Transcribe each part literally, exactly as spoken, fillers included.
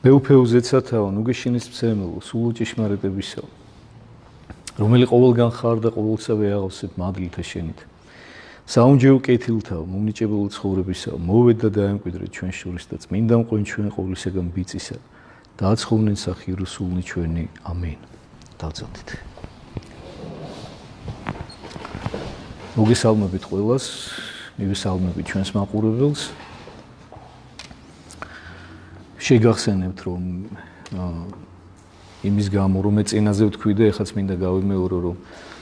მეუფეუზეცათავ ნუგეშინის მცემლო სულ ჭეშმარიტებისო რომელი ყოველგან ხარ და ყოველსა ვეაღავსებ მადლთა შენით საუნჯეო კეთილთავ მომნიჭებელ ცხოვრებისო მოვედ და დაემკვიდრეთ ჩვენ შორის და წმინდა მყვენ ჩვენ ყოვლისაგან ბიწისა დააცხოვნენ სახი რუსულნი ჩვენი ამენ დავწოდეთ მოგესალმებით ყველას მივესალმებით ჩვენს მაყურებელს შეგახსენებთ რომ იმის გამო რომ მე წინაზე ვთქვი და ეხაც მინდა გავიმეორო რომ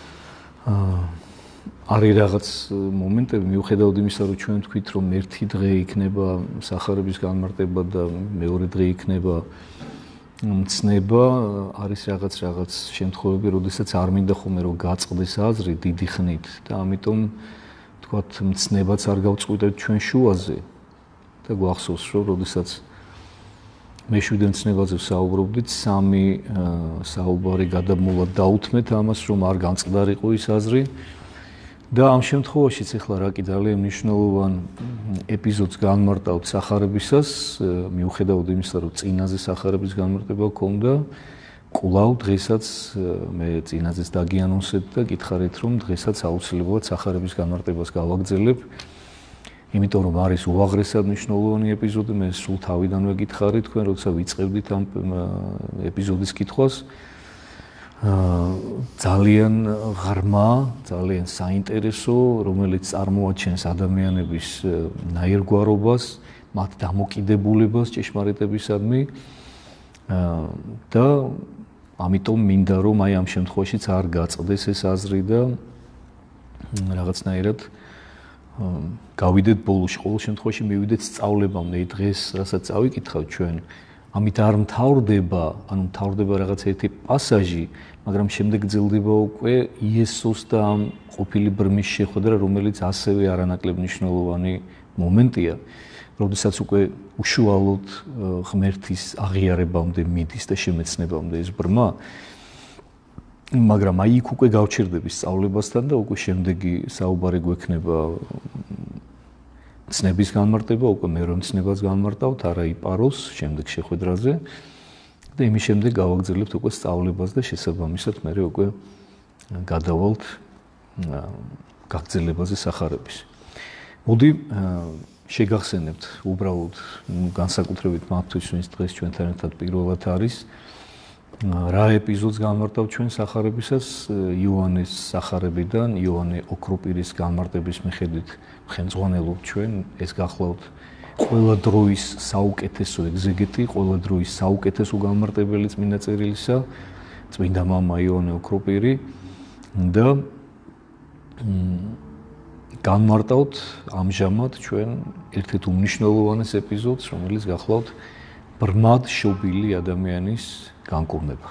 არის რაღაც მომენტები მიუხედავად იმისა რომ ჩვენ ვთქვით რომ ერთი დღე იქნება სახარების განმარტება და მეორე დღე იქნება მცნება არის რაღაც რაღაც შემთხვევები როდესაც არ მინდა ხოლმე რომ გაწყდეს აზრი დიდი ხნით და ამიტომ თქვათ მცნებაც არ გავწყვიტეთ ჩვენ შუაზე და გვახსოვს რომ როდესაც მე შვიდ მცნებაზე ვსაუბრობდით სამი საუბარი გადამოვა დაუთმეთ ამას რომ არ განწყდარიყო ის აზრი და ამ შემთხვევაშიც ახლა რა კი ძალიან მნიშვნელოვან ეპიზოდს განმარტავთ სახარებისას მიუხედავად იმისა რომ წინაზე სახარების განმარტება გქონდა კვლავ დღესაც მე წინაზეც დაგიანონსეთ და გითხარით რომ დღესაც აუცილებლად სახარების განმარტებას გავაგრძელებ იმიტომ რომ არის უაღრესად მნიშვნელოვანი ეპიზოდი მე სულ თავიდანვე გითხარით თქვენ როცა ვიწყებდით ამ ეპიზოდის კითხვას ძალიან ღრმა, ძალიან საინტერესო, რომელიც წარმოაჩენს ადამიანების ნაირგვარობას, მათ დამოკიდებულებას ჭეშმარიტებისადმი და ამიტომ მინდა რომ აი ამ შემთხვევაშიც არ გაწყდეს ეს აზრი და რაღაცნაირად გავიდეთ ბოლოში, ყოველ შემთხვევაში მივიდეთ სწავლებამდე დღეს, რასაც წავიკითხავთ ჩვენ ამით არ მთავრდება, ანუ მთავრდება რაღაც ერთი პასაჟი, მაგრამ შემდეგ გრძელდება უკვე იესოს და ამ ყოფილი ბრმის შეხვედრა, რომელიც ასევე არანაკლებ მნიშვნელოვანი მომენტია, როდესაც უკვე უშუალოდ ღმერთის აღიარებამდე მიდის და შემეცნებამდე ეს ბრმა, მაგრამ აი იქ უკვე გავჩერდები სწავლებასთან და უკვე შემდეგი საუბარი გვექნება ცნების განმარტება, უკვე მე რომ ცნებას განმარტავთ, არა იპაროს შემდეგ შეხვედრაზე და იმის შემდეგ გავაგრძელებთ უკვე სწავლებას და შესაბამისად მე უკვე გადავალთ გაგრძელებაზე სახარების. მოდი შეგახსენებთ უბრალოდ განსაკუთრებით მათთვის, ვინც დღეს ჩვენთან ერთად პირველად არის რა ეპიზოდს განმარტავთ ჩვენ სახარებისას იოანეს სახარებიდან იოანე ოქროპირის განმარტების მიხედვით ხელმძღვანელობთ ჩვენ ეს გახლავთ ყველა დროის საუკეთესო ეგზეგეტი ყველა დროის საუკეთესო განმარტებელი წმინდა წერილისა წმინდა მამა იოანე ოქროპირი და განმარტავთ ამჟამად ჩვენ ერთ-ერთ უმნიშვნელოვანეს ეპიზოდს რომელიც გახლავთ ბრმად შობილი ადამიანის განკურნება.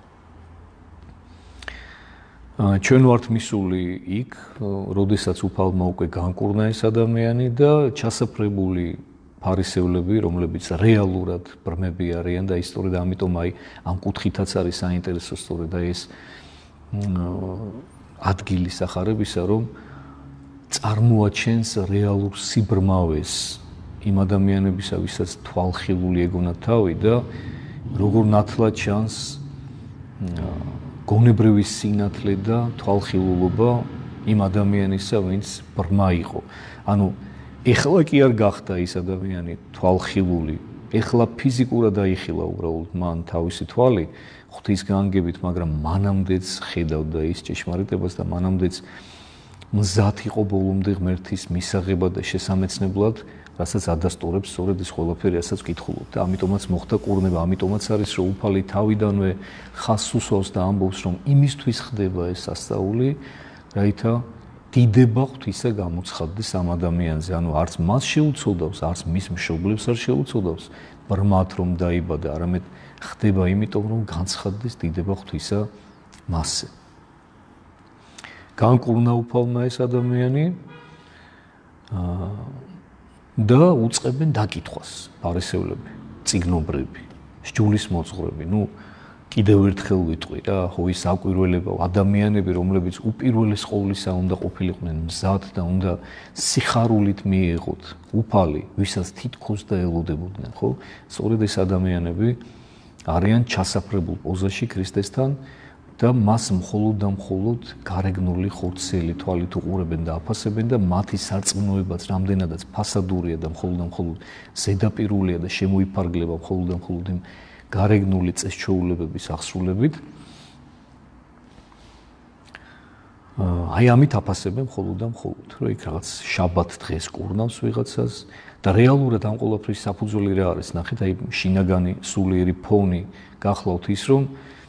ჩვენ ვართ მისული იქ, როდესაც უფალმა უკვე განკურნა ეს ადამიანი და ჩასაფრებული ფარისევლები, რომლებიც რეალურად ბრმები არიან და ისტორია და ამიტომ აი ამ კუთხითაც არის საინტერესო სწორედ აი ეს ადგილი სახარებისა, რომ წარმოაჩენს რეალურ სიბრმავეს იმ ადამიანებისა, ვისაც თვალხილული ეგონათ თავი და როგორ ნათლად ჩანს გონებრივი სინათლე და თვალხილულობა იმ ადამიანისა, ვინც ბრმა იყო. ანუ ეხლა კი არ გახდა ის ადამიანი თვალხილული, ეხლა ფიზიკურად აიხილა უბრალოდ მან თავისი თვალი ღვთის განგებით, მაგრამ მანამდეც ხედავდა ის ჭეშმარიტებას და მანამდეც მზად იყო ბოლომდე ღმერთის მისაღებად და შესამეცნებლად რასაც ადასტურებს სწორედ ის ყველაფერი, რასაც ვკითხულობთ და ამიტომაც მოხდა კურნება, ამიტომაც არის რომ უფალი თავიდანვე ხაზს უსვავს და ამბობს რომ იმისთვის ხდება ეს სასწაული, რაითა დიდება ღვთისა გამოცხადდეს ამ ადამიანზე, ანუ არც მას შეუცოდავს, არც მის მშობლებს არ შეუცოდავს ბრმად რომ დაიბადა, არამედ ხდება იმიტომ რომ განცხადდეს დიდება ღვთისა მასზე. განკურნა უფალმა ეს ადამიანი და უწყებენ დაკითხვას ფარისევლები, წიგნობრები, სჯულის მოძღვრები, ნუ კიდევ ერთხელ ვიტყვი რა, ხო ის საკვირველება, ადამიანები, რომლებიც უპირველეს ყოვლისა უნდა ყოფილიყვნენ მზად და უნდა სიხარულით მიეღოთ უფალი, ვისაც თითქოს და ელოდებოდნენ, ხო? სწორედ ეს ადამიანები არიან ჩასაფრებულ პოზაში ქრისტესთან და მას მხოლოდ და მხოლოდ გარეგნული ხორცელი თვალით უყურებენ და აფასებენ და მათი სარწმუნოებაც რამდენადაც ფასადურია და მხოლოდ და მხოლოდ ზედაპირულია და შემოიფარგლება მხოლოდ და მხოლოდ იმ გარეგნული წესჩვეულებების აღსრულებით. აი ამით აფასებენ მხოლოდ და მხოლოდ, რომ იქ რაღაც შაბათ დღეს კურნავს ვიღაცას და რეალურად ამ ყველაფრის საფუძველი რა არის? ნახეთ, აი შინაგანი სულიერი ფონი გახლავთ ის, რომ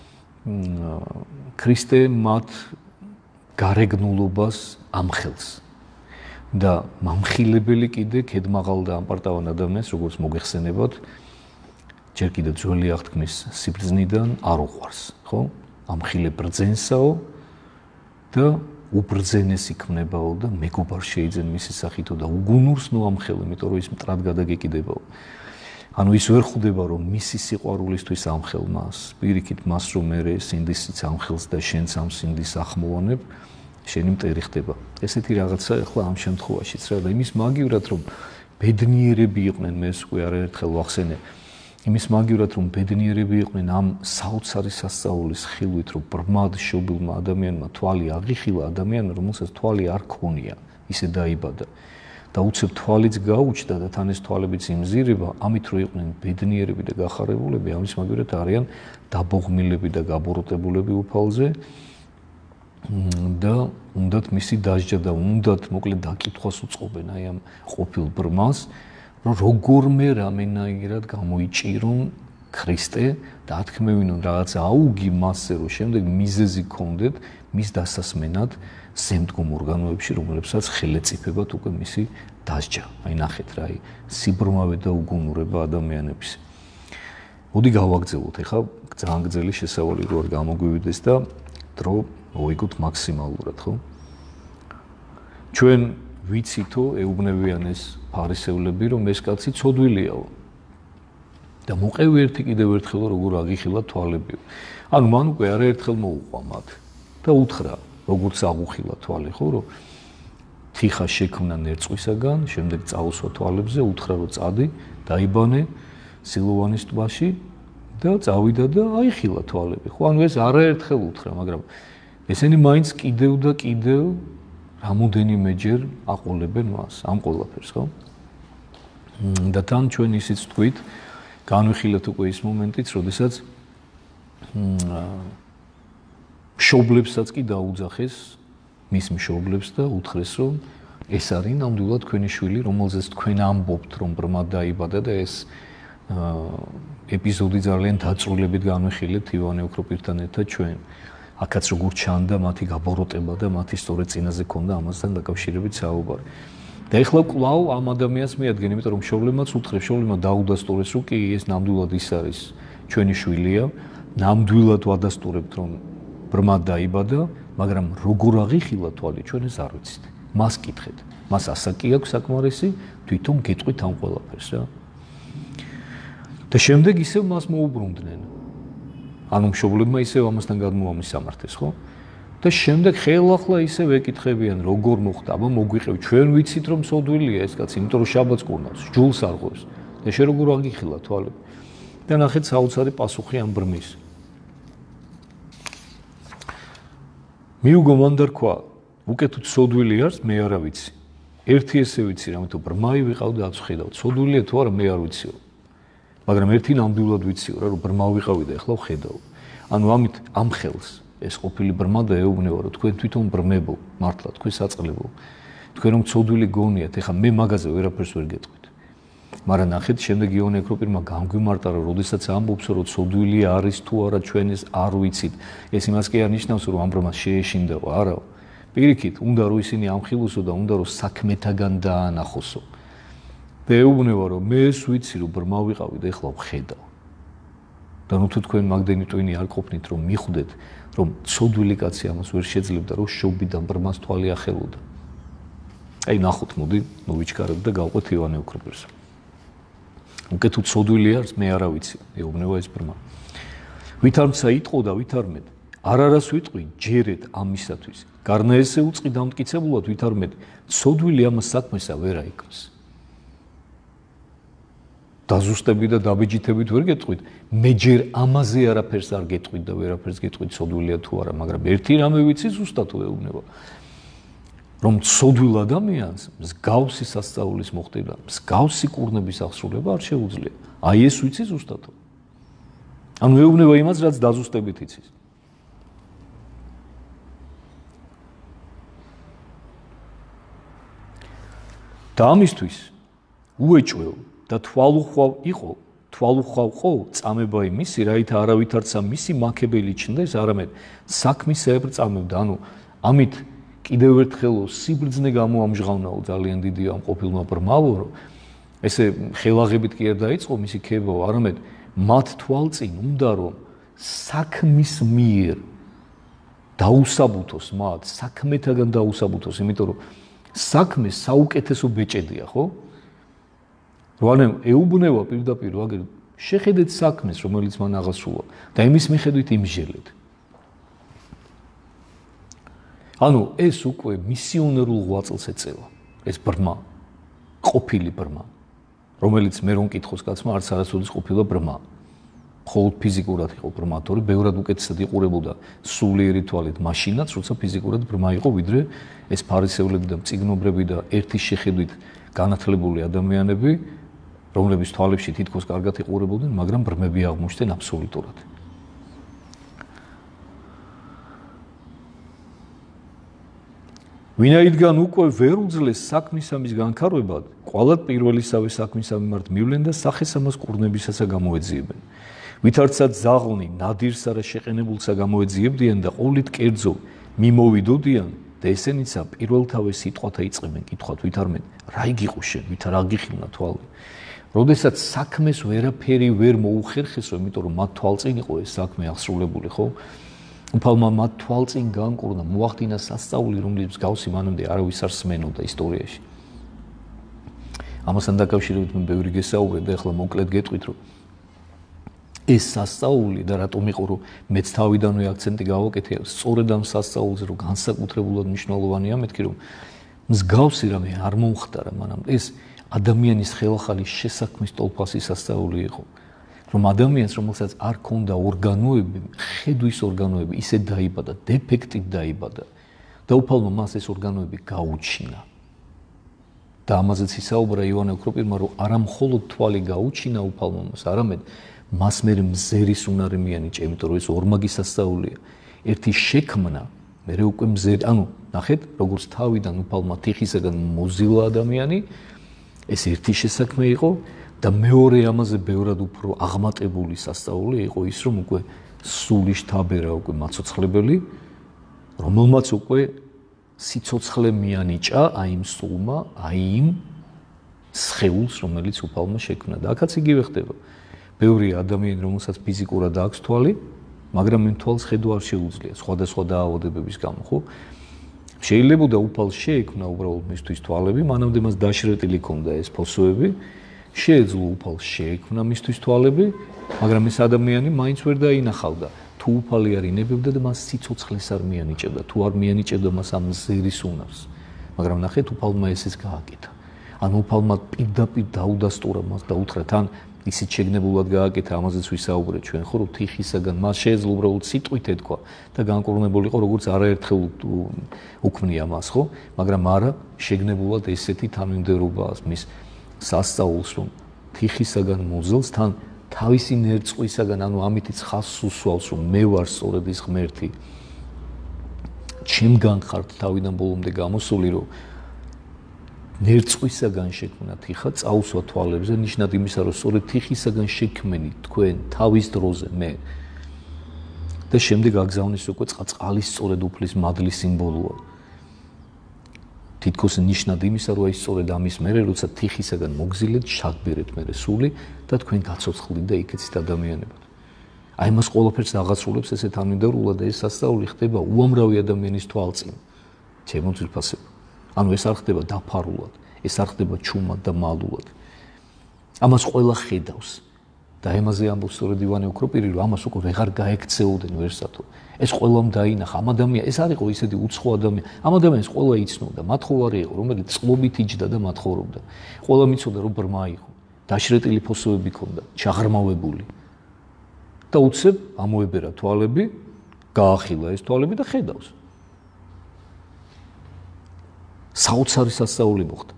ქრისტე მათ გარეგნულობას ამხელს და მამხილებელი კიდე ქედმაღალ და ამპარტავან ადამიანს, როგორც მოგეხსენებათ, ჯერ კიდევ ძველი აღთქმის სიბრძნიდან არ უყვარს, ხო? ამხილე ბრძენსაო და უბრძენეს იქმნებაო და მეგობარ შეიძენ მისი სახითო და უგუნურს ნოამხელ, იმიტომ რომ ის მტრად გადაგეკიდებაო. ანუ ის ვერ ხვდება, რომ მისი სიყვარულისთვის ამხელ მას, პირიქით მას რომ მე სინდისიც ამხელს და შენც ამ სინდის ახმოვანებ, შენი მტერი ხდება. ესეთი რაღაცა ახლა ამ შემთხვევაშიც რა და იმის მაგივრად რომ ბედნიერები იყვნენ, მე უკვე არაერთხელ ვახსენე, იმის მაგივრად რომ ბედნიერები იყვნენ ამ საოცარი სასწაულის ხილვით, რომ ბრმად შობილმა ადამიანმა თვალი აღიხილა ადამიანმა, რომელსაც თვალი არ ქონია, ისე დაიბადა. და უცებ თვალიც გაუჩნდა და თან ეს თვალებიც იმზირება, ამით რომ იყვნენ ბედნიერები და გახარებულები, ამის მაგივრად არიან დაბოღმილები და გაბოროტებულები უფალზე და უნდათ მისი დასჯა და უნდათ მოკლედ დაკითხვას უწყობენ აი ამ ყოფილ ბრმას, რომ როგორმე რამენაირად გამოიჭირონ ქრისტე და ათქმევინონ რაღაც აუგი მასზე, რომ შემდეგ მიზეზი გქონდეთ მის დასასმენად ზემდგომ ორგანოებში, რომლებსაც ხელეწიფებათ უკვე მისი დასჯა. აი ნახეთ რა, აი სიბრმავე და უგუნურება ადამიანების. მოდი გავაგრძელოთ, ეხლა ძალიან გრძელი შესავალი რო არ გამოგვივიდეს და დრო მოიგოთ მაქსიმალურად, ხო? ჩვენ ვიცითო ეუბნებიან ეს ფარისევლები, რომ ეს კაცი ცოდვილიაო. და მოყევი ერთი კიდევ ერთხელ როგორ აღიხილა თვალებიო. ანუ მან უკვე არაერთხელ მოუყვა მათ და უთხრა როგორც აღუხილა თვალი, ხო, რომ თიხა შექმნა ნერწყვისაგან, შემდეგ წაუსვა თვალებზე, უთხრა რომ წადი, დაიბანე სილოვანის ტბაში და წავიდა და აიხილა თვალები. ხო, ანუ ეს არაერთხელ უთხრა, მაგრამ ესენი მაინც კიდევ და კიდევ რამოდენიმეჯერ აყოლებენ მას, ამ ყველაფერს, ხო? და თან ჩვენ ისიც თქვით, განვიხილეთ უკვე ის მომენტიც, როდესაც მშობლებსაც კი დაუძახეს მის მშობლებს და უთხრეს, რომ ეს არის ნამდვილად თქვენი შვილი, რომელზეც თქვენ ამბობთ, რომ ბრმად დაიბადა და ეს ეპიზოდი ძალიან დაწვრილებით განვიხილეთ ივანე ოქროპირთან ერთად ჩვენ. აქაც როგორ ჩანდა მათი გაბოროტება და მათი სწორედ წინაზე ქონდა ამასთან დაკავშირებით საუბარი. და ეხლა კვლავ ამ ადამიანს მიადგენ, იმიტომ რომ მშობლებმაც უთხრეს, მშობლებმა დაუდასტურეს, რომ კი ეს ნამდვილად ის არის ჩვენი შვილია, ნამდვილად ვადასტურებთ, რომ ბრმად დაიბადა, მაგრამ როგორ აღიხილა თვალი ჩვენ ეს არ ვიცით. მას კითხეთ. მას ასაკი აქვს საკმარისი, თვითონ გეტყვით ამ ყველაფერს რა. და შემდეგ ისევ მას მოუბრუნდნენ. ანუ მშობლებმა ისევ ამასთან გადმოამისამართეს, ხო? და შემდეგ ხელახლა ისევ ეკითხებიან, როგორ მოხდა, აბა მოგვიყევ, ჩვენ ვიცით რომ სოდვილია ეს კაცი, იმიტომ რომ შაბათს კურნავს, ჯულს არღვევს. და შე როგორ აღიხილა თვალები? და ნახეთ საოცარი პასუხი ამ ბრმის. მიუგო მან დარქვა, უკეთოდ სოდვილი არის, მე არა ვიცი. ერთი ესე ვიცი, რამეთო ბრმაი ვიყავ და აწვხიდავ. სოდვილია თუ არა, მე არ ვიციო. მაგრამ ერთი ნამდვილად ვიციო რა, რომ ბრმა ვიყავი და ეხლა ვხედავ. ანუ ამით ამ ხელს ეს ყოფილი ბრმა და ეუბნება, რომ თქვენ თვითონ ბრმებო, მართლა თქვენ საწყლებო. თქვენ რომ ცოდვილი გონიათ, ეხლა მე მაგაზე ვერაფერს ვერ გეტყვით. მაგრამ ნახეთ, შემდეგ იონე ოქროპირმა გამგვიმარტა, რომ როდესაც ამბობს, რომ ცოდვილი არის თუ არა, ჩვენ ეს არ ვიცით. ეს იმას კი არ ნიშნავს, რომ ამ ბრმას შეეშინდაო, არა. პირიქით, უნდა რომ ისინი ამხილოსო და უნდა რომ საქმეთაგან დაანახოსო. და ეუბნება, რომ მე ეს ვიცი, რომ ბრმა ვიყავი და ეხლა ვხედავ. და ნუ თუ თქვენ მაგდენი ტვინი არ ყოფნით, რომ მიხვდეთ, რომ ცოდვილი კაცი ამას ვერ შეძლებდა, რომ შობიდან ბრმას თვალი ახელოდა. აი ნახოთ, მოდი, მოვიჩქარებ და გავყვეთ ივანე ოქროპირს. უკეთოდ ცოდვილი არის, მე არა ვიცი, ეუბნება ეს ბრმა. ვით არ მცა იტყო და ვით არ მეტ არ არას ვიტყვი ჯერეთ ამისათვის გარნა ესე უწყი დამტკიცებულად ვით არ მეტ ცოდვილი ამას საქმესა ვერ აიქმს დაზუსტები და დაბეჯითებით ვერ გეტყვით მე ჯერ ამაზე არაფერს არ გეტყვით და ვერაფერს გეტყვით ცოდვილია თუ არა მაგრამ ერთი რამე ვიცი ზუსტად ვეუბნება რომ ცოდვილ ადამიანს მსგავსი სასწაულის მოხდება მსგავსი კურნების აღსრულება არ შეუძლია აი ეს ვიცი ზუსტად ანუ ვეუბნება იმას რაც დაზუსტებით იცის და ამისთვის უეჭველ და თვალუხვავ იყო, თვალუხვავ ყო წამება იმისი, რაით არავითარცა მისი მაქებელი ჩნდეს, არამედ საქმისებრ წამებდა. ანუ ამით კიდევ ერთხელ სიბრძნე გამოამჟღავნაო ძალიან დიდი ამ ყოფილმა ბრმავო, რომ ესე ხელაღებით კი არ დაიწყო მისი ქება, არამედ მათ თვალწინ უნდა რომ საქმის მიერ დაუსაბუთოს მათ, საქმეთაგან დაუსაბუთოს, იმიტომ რომ საქმე საუკეთესო ბეჭედია, ხო? როანემ ეუბნება პირდაპირ ვაგერ შეხედეთ საქმეს რომელიც მან აღასრულა და იმის მიხედვით იმჟელეთ ანუ ეს უკვე მისიონერულ ღვაწლს ეწევა ეს ბრმა ყოფილი ბრმა რომელიც მე რომ კითხოს კაცმა არც არასოდეს ყოფილა ბრმა მხოლოდ ფიზიკურად იყო ბრმა თორე ბევრად უკეთესად იყურებოდა სულიერი თვალით მაშინაც როცა ფიზიკურად ბრმა იყო ვიდრე ეს ფარისევლები და მწიგნობრები და ერთის შეხედვით განათლებული ადამიანები რომლების თვალებში თითქოს კარგად იყურებოდნენ, მაგრამ ბრმები აღმოჩნდნენ აბსოლუტურად. ვინაიდან უკვე ვერ უძლეს საქმისამის განქარვებად, ყვალად პირველისავე საქმისა მიმართ მივლენ და სახესამოს კურნებისასა გამოეძიებენ. ვითარცად ზაღლნი ნადირსა და შეყენებულსა გამოეძიებდიან და ყოვლით კერძო მიმოვიდოდიან და ესენიცა პირველთავე სიტყვათა იწყებენ კითხვათ ვით არ მე რა იგიყო შენ, ვით არ აგიხილნა თვალი. როდესაც საქმეს ვერაფერი ვერ მოუხერხესო, იმიტომ რომ მათ თვალწინ იყო ეს საქმე აღსრულებული, ხო? უფალმა მათ თვალწინ განკურნა, მოახდინა სასწაული, რომელიც მსგავსი მანამდე არავის არ სმენოდა ისტორიაში. ამასთან დაკავშირებით მე ბევრი გესაუბრე და ახლა მოკლედ გეტყვით, რომ ეს სასწაული და რატომ იყო, რომ მეც თავიდანვე აქცენტი გავაკეთე, სწორედ ამ სასწაულზე, რომ განსაკუთრებულად მნიშვნელოვანია მეთქი, რომ მსგავსი რამე არ მომხდარა მანამდე ეს ადამიანის ხელახალის შესაქმის ტოლფასი სასწაული იყო რომ ადამიანს რომელსაც არ ქონდა ორგანოები ხედვის ორგანოები ისე დაიბადა დეფექტით დაიბადა და უფალმა მას ეს ორგანოები გაუჩინა და ამაზეც ისაუბრა იოანე ოქროპირმა რომ არა მხოლოდ თვალი გაუჩინა უფალმა მას არამედ მას მე მზერის უნარი მიანიჭა იმიტომ რომ ეს ორმაგი სასწაულია ერთი შექმნა მე უკვე მზერი ანუ ნახეთ როგორც თავიდან უფალმა თიხისაგან მოზილა ადამიანი ეს ერთი შესაქმე იყო და მეორე ამაზე ბევრად უფრო აღმატებული სასწაული იყო ის რომ უკვე სული შთაბერა უკვე მაცოცხლებელი რომელმაც უკვე სიცოცხლე მიანიჭა აი იმ სულმა აი იმ სხეულს რომელიც უფალმა შექმნა და აქაც იგივე ხდება ბევრი ადამიანი რომელსაც ფიზიკურად აქვს თვალი მაგრამ იმ თვალს ხედვა არ შეუძლია სხვადასხვა დაავადებების გამო ხო შეიძლება და უფალს შეექმნა უბრალოდ მისთვის თვალები, მანამდე მას დაშრეტილი ჰქონდა ეს ფოსოები, შეეძლო უფალს შეექმნა მისთვის თვალები, მაგრამ ეს ადამიანი მაინც ვერ დაინახავდა. თუ უფალი არ ინებებდა და მას სიცოცხლეს არ მიანიჭებდა, თუ არ მიანიჭებდა მას ამ ზერის უნარს. მაგრამ ნახეთ, უფალმა ესეც გააკეთა. ანუ უფალმა პირდაპირ დაუდასტურა მას და უთხრა თან ისიც შეგნებულად გააკეთა, ამაზეც ვისაუბრეთ ჩვენ, ხო, რომ თიხისაგან მას შეეძლო უბრალოდ სიტყვით ეთქვა და განკურნებულიყო, როგორც არაერთხელ უქმნია მას, ხო? მაგრამ არა შეგნებულად ესეთი თანმიმდევრობა მის სასწაულს, რომ თიხისაგან მოძელს თან თავისი ნერწყვისაგან, ანუ ამით ცხასს უსვავს, რომ მე ვარ სწორედ ის ღმერთი. ჩემგან ხართ თავიდან ბოლომდე გამოსული, რომ ნერწყვისაგან შექმნა თიხა წაუსვა თვალებზე ნიშნად იმისა რომ სწორედ თიხისაგან შექმენი თქვენ თავის დროზე მე და შემდეგ აგზავნეს უკვე წყალის სწორედ უფლის მადლის სიმბოლოა თითქოს ნიშნად იმისა რომ აი სწორედ ამის მერე როცა თიხისაგან მოგზილეთ შაგბერეთ მერე სული და თქვენ გაცოცხლდით და იქეცით ადამიანებად აი მას ყველაფერს აღასრულებს ესეთ თანმიმდევრულად და ეს სასწაული ხდება უამრავი ადამიანის თვალწინ ჩემო ძვირფასებო ანუ ეს არ ხდება დაფარულად, ეს არ ხდება ჩუმად და მალულად. ამას ყველა ხედავს და და ემაზე ამბობს სწორედ ივანე ოქროპირი, რომ ამას უკვე ვეღარ გაექცეოდნენ ვერსათო. ეს ყველამ დაინახა, ამ ადამიანს, ეს არ იყო ისეთი უცხო ადამიანი. ამ ადამიანს ყველა იცნობდა, მათხოვარი იყო, რომელიც წყლობით იჯდა და მათხოვრობდა. ყველა მიცოდა, რომ ბრმა იყო. დაშრეტილი ფოსოები ჰქონდა, ჩაღრმავებული. და უცებ ამოებერა თვალები, გაახილა ეს თვალები და ხედავს. საოცარი სასწაული მოხდა.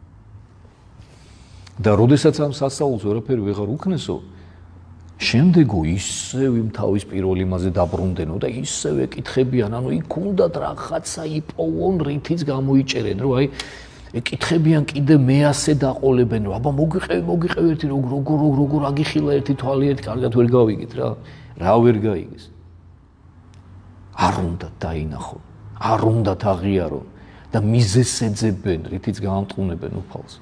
და როდესაც ამ სასწაულს ვერაფერი ვეღარ უქნესო, შემდეგო ისევ იმ თავის პირველ იმაზე დაბრუნდენო და ისევ ეკითხებიან, ანუ იქ უნდათ რაღაცა იპოვონ, რითიც გამოიჭერენ, რომ აი ეკითხებიან კიდე მეასე დაყოლებენ, რომ აბა მოგიყევი, მოგიყევი ერთი როგორ როგორ როგორ აგიხილა ერთი თვალი ერთი, კარგად ვერ გავიგეთ რა. რა ვერ გაიგეს. არ უნდა დაინახონ, არ უნდა აღიარონ და მიზეს ეძებენ, რითიც გაამტყუნებენ უფალს.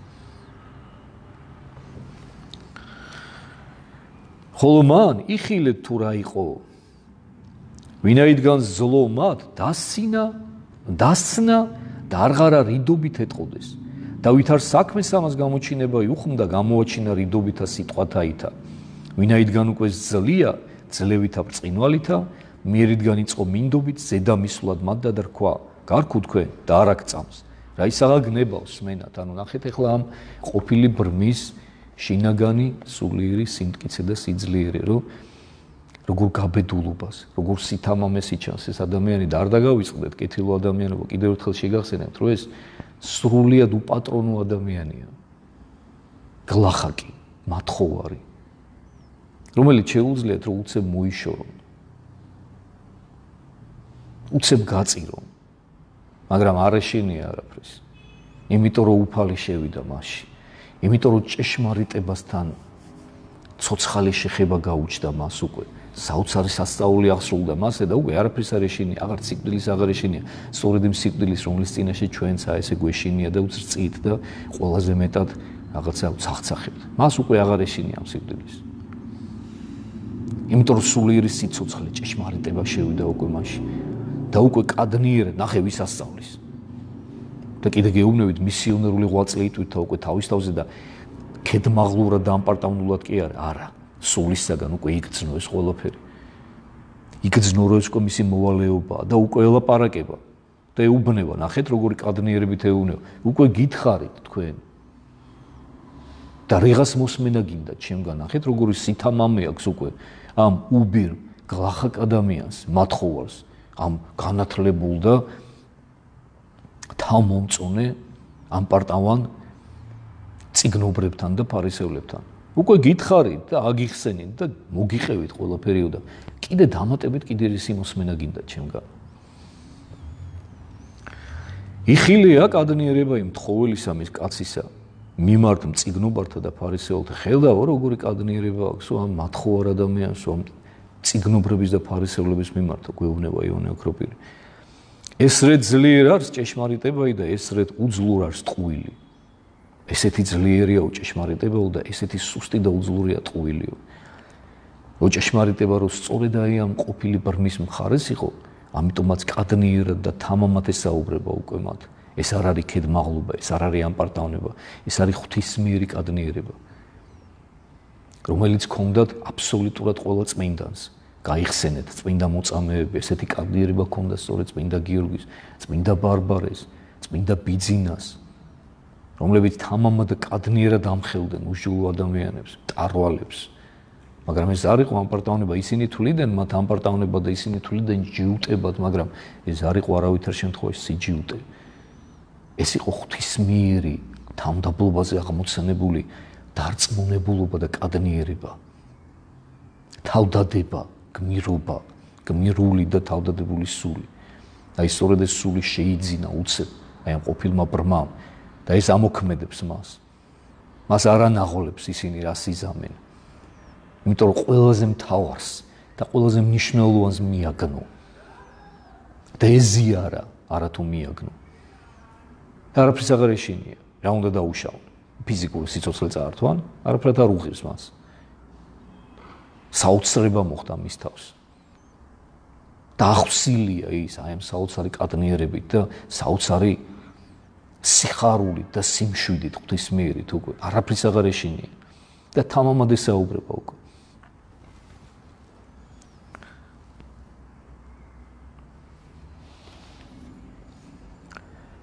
ხოლო მან იხილეთ თუ რა იყო. ვინაიდან ზლო მათ დასინა, დასცნა და არღარა რიდობით ეტყოდეს. და ვითარ საქმეს ამას გამოჩინება იუხმდა გამოაჩინა რიდობითა სიტყვათაითა. ვინაიდან უკვე ძლია, ძლევითა ბრწყინვალითა, მიერიდან იწყო მინდობით ზედამისვლად მათ დადარქვა. გარქუ თქვენ და არ აქწამს. რა ისაღა გნებავს სმენათ, ანუ ნახეთ ახლა ამ ყოფილი ბრმის შინაგანი სულიერი სიმტკიცე და სიძლიერე, რომ როგორ გაბედულობას, როგორ სითამამეს იჩანს ეს ადამიანი და არ დაგავიწყდეთ კეთილო ადამიანობა, კიდევ ერთხელ შეგახსენებთ, რომ ეს სრულიად უპატრონო ადამიანია. გლახაკი, მათხოვარი, რომელიც შეუძლიათ რომ უცებ მოიშორონ. უცებ გაწირონ. მაგრამ არ ეშინია არაფრის. იმიტომ რომ უფალი შევიდა მასში. იმიტომ რომ ჭეშმარიტებასთან ცოცხალი შეხება გაუჩნდა მას უკვე. საოცარი სასწაული აღსრულდა მასზე და უკვე არაფრის არ ეშინია, აღარ სიკვდილის აღარ ეშინია. სწორედ იმ სიკვდილის, რომლის წინაშე ჩვენცა ესე გვეშინია და უწრწით და ყველაზე მეტად რაღაცა ცახცახებთ. მას უკვე აღარ ეშინია ამ სიკვდილის. იმიტომ რომ სულიერი სიცოცხლე ჭეშმარიტება შევიდა უკვე მასში და უკვე კადნიერად ნახე ვის ასწავლის. და კიდე გეუბნებით მისიონერული ღვაწლი იტვირთა უკვე თავის თავზე და ქედმაღლურად და ამპარტავნულად კი არა, არა, სულისაგან უკვე იგრძნო ეს ყველაფერი. იგრძნო რომ ეს უკვე მისი მოვალეობაა და უკვე ელაპარაკება და ეუბნება, ნახეთ როგორი კადნიერებით ეუბნება, უკვე გითხარით თქვენ. და რიღას მოსმენა გინდა ჩემგან, ნახეთ როგორი სითამამე აქვს უკვე ამ უბირ გლახაკ ადამიანს, მათხოვარს, ამ განათლებულ და თავმომწონე ამპარტავან წიგნობრებთან და ფარისევლებთან. უკვე გითხარით და აგიხსენით და მოგიყევით ყველაფერიო და კიდე დამატებით კიდე ისი მოსმენა გინდა ჩემგან. იხილია კადნიერება იმ თხოველისა მის კაცისა მიმართ მწიგნობართა და ფარისეულთა. ხედავ როგორი კადნიერება აქვს ამ მათხოვარ ადამიანს, ამ წიგნობრების და ფარისევლების მიმართ გვეუბნება ივანე ოქროპირი. ესრეთ ძლიერ არის ჭეშმარიტებაი და ესრეთ უძლურ არის ტყუილი. ესეთი ძლიერია უჭეშმარიტებაო და ესეთი სუსტი და უძლურია ტყუილიო. უჭეშმარიტება რომ სწორედ აი ამ ყოფილი ბრმის მხარეს იყო, ამიტომაც კადნიერად და თამამად ესაუბრება უკვე მათ. ეს არ არის ქედმაღლობა, ეს არ არის ამპარტავნება, ეს არის ღვთისმიერი კადნიერება, რომელიც ჰქონდათ აბსოლუტურად ყველა წმინდანს. გაიხსენეთ წმინდა მოწამეები, ესეთი კადნიერება ჰქონდა სწორედ წმინდა გიორგის, წმინდა ბარბარეს, წმინდა ბიძინას, რომლებიც თამამად და კადნიერად ამხელდნენ უშუალო ადამიანებს, ტარვალებს. მაგრამ ეს არ იყო ამპარტავნება, ისინი თვლიდნენ მათ ამპარტავნება და ისინი თვლიდნენ ჯიუტებად, მაგრამ ეს არ იყო არავითარ შემთხვევაში სიჯიუტე. ეს იყო ღვთისმიერი თავმდაბლობაზე აღმოცენებული დარწმუნებულობა და კადნიერება. თავდადება, გმირობა, გმირული და თავდადებული სული. აი სწორედ ეს სული შეიძინა უცებ აი ამ ყოფილმა ბრმამ და ეს ამოქმედებს მას. მას არ ანაღოლებს ისინი რას იზამენ. იმიტომ რომ ყველაზე მთავარს და ყველაზე მნიშვნელოვანს მიაგნო. და ეზიარა, არათუ მიაგნო. და არაფრის აღარ ეშინია. რა უნდა დაუშავონ? ფიზიკური სიცოცხლე წაართვან, არაფრად არ უღირს მას. საოცრება მოხდა მის თავს. და ახსილია ის აი ამ საოცარი კადნიერებით და საოცარი სიხარულით და სიმშვიდით ღვთისმიერით უკვე არაფრის აღარ ეშინია და თამამად ესაუბრება უკვე.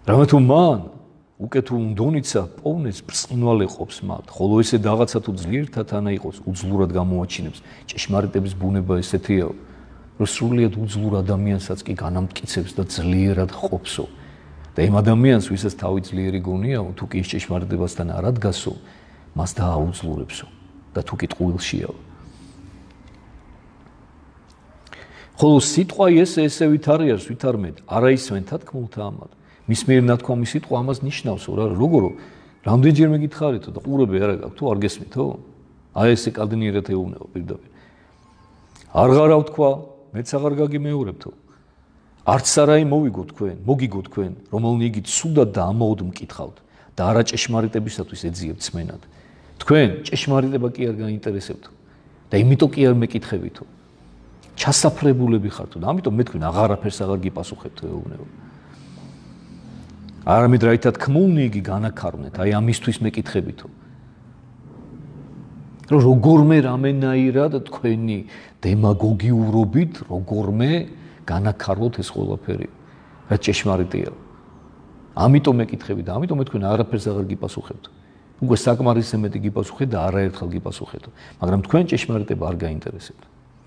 რამე თუ მან უკვე თუ უნდონიცა პოვნეს ბრწყინვალე ყოფს მათ, ხოლო ესე რაღაცა თუ ძლიერთან ანა იყოს, უძლურად გამოაჩინებს. ჭეშმარიტების ბუნება ესეთია, რომ სრულიად უძლურ ადამიანსაც კი განამტკიცებს და ძლიერად ყოფსო. და იმ ადამიანს, ვისაც თავი ძლიერი გონიაო, თუ კი ის ჭეშმარიტებასთან არ ადგასო, მას დააუძლურებსო და თუ კი ტყუილშიაო. ხოლო სიტყვა ესე ესე ვითარიარს ვითარმედ, არა ისმენ თათქმულთა ამად. მის მიერ ნათქვამი სიტყვა ამას ნიშნავსო რა, როგორო? რამდენჯერმე გითხარითო და ყურები არა გაქვთ თუ არ გესმითო? აი ესე კადნიერად ეუბნეო პირდაპირ. არ ღარავ თქვა, მეც აღარ გაგიმეორებთო. არც არაი მოვიგო თქვენ, მოგიგო თქვენ, რომელნი იგი ცუდად და ამაოდ მკითხავთ და არა ჭეშმარიტებისათვის ეძიებთ სმენად. თქვენ ჭეშმარიტება კი არ გაინტერესებთო და იმიტომ კი არ მეკითხებითო. ჩასაფრებულები ხართო და ამიტომ მე თქვენ აღარაფერს აღარ გიპასუხებთო ეუბნეო. არამედ რაითად თქმულნი იგი განაქარვნეთ, აი ამისთვის მეკითხებითო. რომ როგორმე რამენაირად თქვენი დემაგოგიურობით, როგორმე განაქარვოთ ეს ყველაფერი, რაც ჭეშმარიტია. ამიტომ მეკითხები და ამიტომ მე თქვენ აღარაფერს აღარ გიპასუხებთო. უკვე საკმარისზე მეტი გიპასუხეთ და არაერთხელ გიპასუხეთო, მაგრამ თქვენ ჭეშმარიტება არ გაინტერესებთ.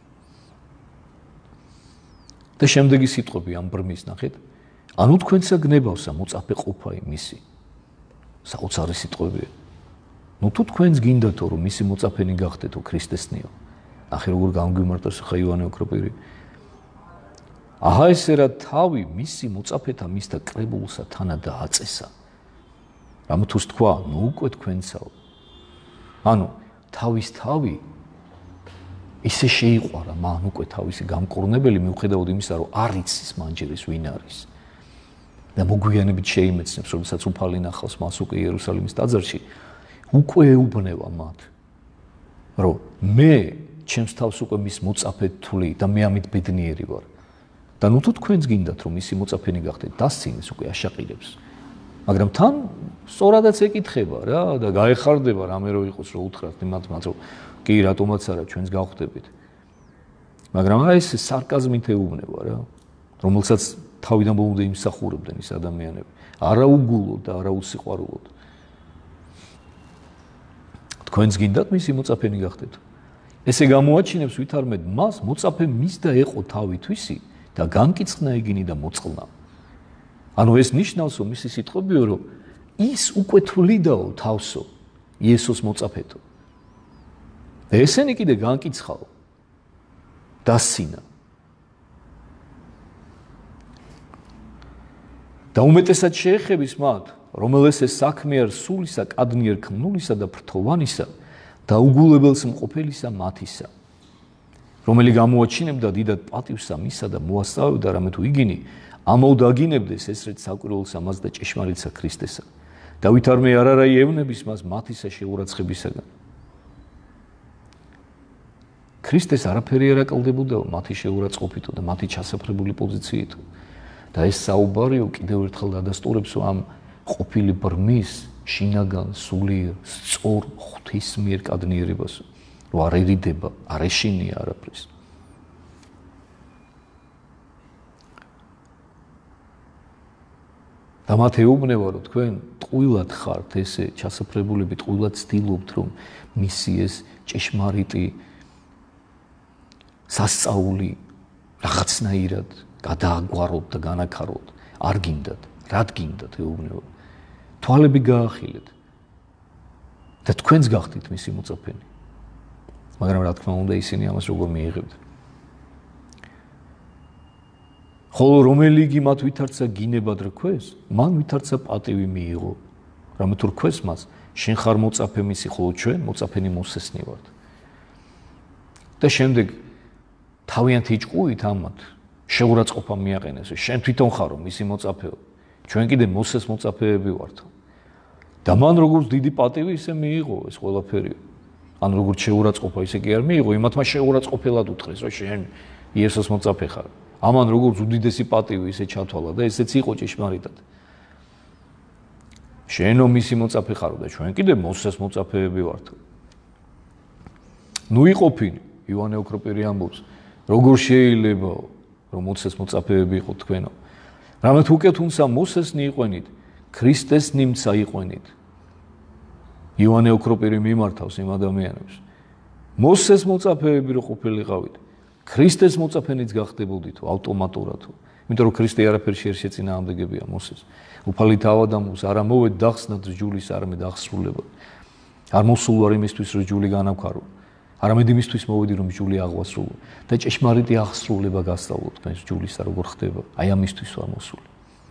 და შემდეგი სიტყვები ამ ბრმის ნახეთ. ანუ თქვენსა გნებავსა მოწაფე ყოფა იმისი. საოცარი სიტყვებია. ნუ თუ თქვენს გინდათო რომ მისი მოწაფენი გახდეთო ქრისტესნიო. ნახე როგორ გამგვიმარტავს ხა იოანე ოქროპირი. აჰა ესე რა თავი მისი მოწაფეთა მისთა კრებულსა თანა დააწესა. რამ თუს თქვა, ნუ უკვე თქვენსაო. ანუ თავის თავი ისე შეიყვარა მან უკვე თავისი გამკურნებელი მიუხედავად იმისა რომ არ იცის მანჯერის ვინ არის. და მოგვიანებით შეიმეცნებს, როდესაც უფალი ნახავს მას უკვე იერუსალიმის ტაძარში, უკვე ეუბნება მათ, რომ მე ჩემს თავს უკვე მის მოწაფედ თვლი და მე ამით ბედნიერი ვარ. და ნუ თუ თქვენს გინდათ რომ მისი მოწაფენი გახდეთ, დასცინეს უკვე აშაყირებს. მაგრამ თან სწორადაც ეკითხება რა და გაეხარდება რამე რო იყოს რომ უთხრათ იმათ მათ რომ კი რატომაც არა ჩვენს გავხდებით. მაგრამ აი ეს სარკაზმით ეუბნება რა, რომელსაც თავიდან ბოლომდე იმსახურებდნენ ის ადამიანები. არა უგულოდ და არა უსიყვარულოდ. თქვენს გინდათ მისი მოწაფენი გახდეთ. ესე გამოაჩინებს ვითარმედ მას მოწაფე მისდა ეყო თავითვისი და განკიცხნა იგინი და მოწყლნა. ანუ ეს ნიშნავსო მისი სიტყვებიო რომ ის უკვე თვლიდაო თავსო იესოს მოწაფეთო. და ესენი კიდე განკიცხაო დასცინა. და უმეტესად შეეხების მათ, რომელეს ეს საქმე არ სულისა, კადნიერ ქმნულისა და ფრთოვანისა და უგულებელს მყოფელისა მათისა, რომელი გამოაჩინებდა დიდად პატივსა მისა და მოასწავებდა რამე თუ იგინი ამაოდ აგინებდეს ესრეთ საკვირველს ამას და ჭეშმარიტსა ქრისტესა და ვითარმე არ არაი ევნების მას მათისა შეურაცხებისაგან. ქრისტეს არაფერი არ აკლდებოდა მათი შეურაცხყოფითო და მათი ჩასაფრებული პოზიციითო. და ეს საუბარიო კიდევ ერთხელ დადასტურებსო ამ ყოფილი ბრმის შინაგან სულიერ სწორ ღვთისმიერ კადნიერებასო, რომ არ ერიდება, არ ეშინია არაფრის. და მათ ეუბნება რომ თქვენ ტყუილად ხართ ესე ჩასაფრებულები, ტყუილად ცდილობთ რომ მისი ეს ჭეშმარიტი სასწაული რაღაცნაირად გადააგვაროთ და განაქაროთ. არ გინდათ, რად გინდათ ეუბნება. თვალები გაახილეთ და თქვენს გახდით მისი მოწაფენი. მაგრამ რა თქმა უნდა ისინი ამას როგორ მიიღებდნენ. ხოლო რომელი იგი მათ ვითარცა გინებად რქვეს, მან ვითარცა პატივი მიიღო. რამე თუ რქვეს მას, შენ ხარ მოწაფე მისი, ხოლო ჩვენ მოწაფენი მოსესნი ვართ. და შემდეგ თავიანთი ჭკუით ამათ შეურაცხყოფა მიაყენეს, შენ თვითონ ხარო მისი მოწაფეო. ჩვენ კიდე მოსეს მოწაფეები ვართო. და მან როგორც დიდი პატივი ისე მიიღო ეს ყველაფერი. ან როგორც შეურაცხყოფა ისე კი არ მიიღო, იმათმა შეურაცხყოფელად უთხრეს, რომ შენ იესოს მოწაფე ხარ. ამან როგორც უდიდესი პატივი ისე ჩათვალა და ესეც იყო ჭეშმარიტად. შენო მისი მოწაფე ხარო და ჩვენ კიდე მოსეს მოწაფეები ვართო. ნუ იყოფინი, იოანე ოქროპირი ამბობს, როგორ შეიძლება რომ მოსეს მოწაფეები იყო თქვენო. რამე თუ უკვე თუნცა მოსეს ნიყვენით, ქრისტეს ნიმცა იყვენით. იოანე ოქროპირი მიმართავს იმ ადამიანებს. მოსეს მოწაფეები რო ყოფილიყავით, ქრისტეს მოწაფენიც გახდებოდით ავტომატურად. იმიტომ რომ ქრისტე არაფერ შეერ შეწინააღმდეგებია მოსეს. უფალი თავადამოს არ ამოვედ დახსნათ ჯულის არამედ აღსრულება. არ მოსულ ვარ იმისთვის რომ ჯული განავქარო. არამედ იმისთვის მოვედი რომ ჯული აღვასრულო და ჭეშმარიტი აღსრულება გასწავლოთ თქვენს ჯულისა როგორ ხდება. აი ამისთვის ვარ მოსული.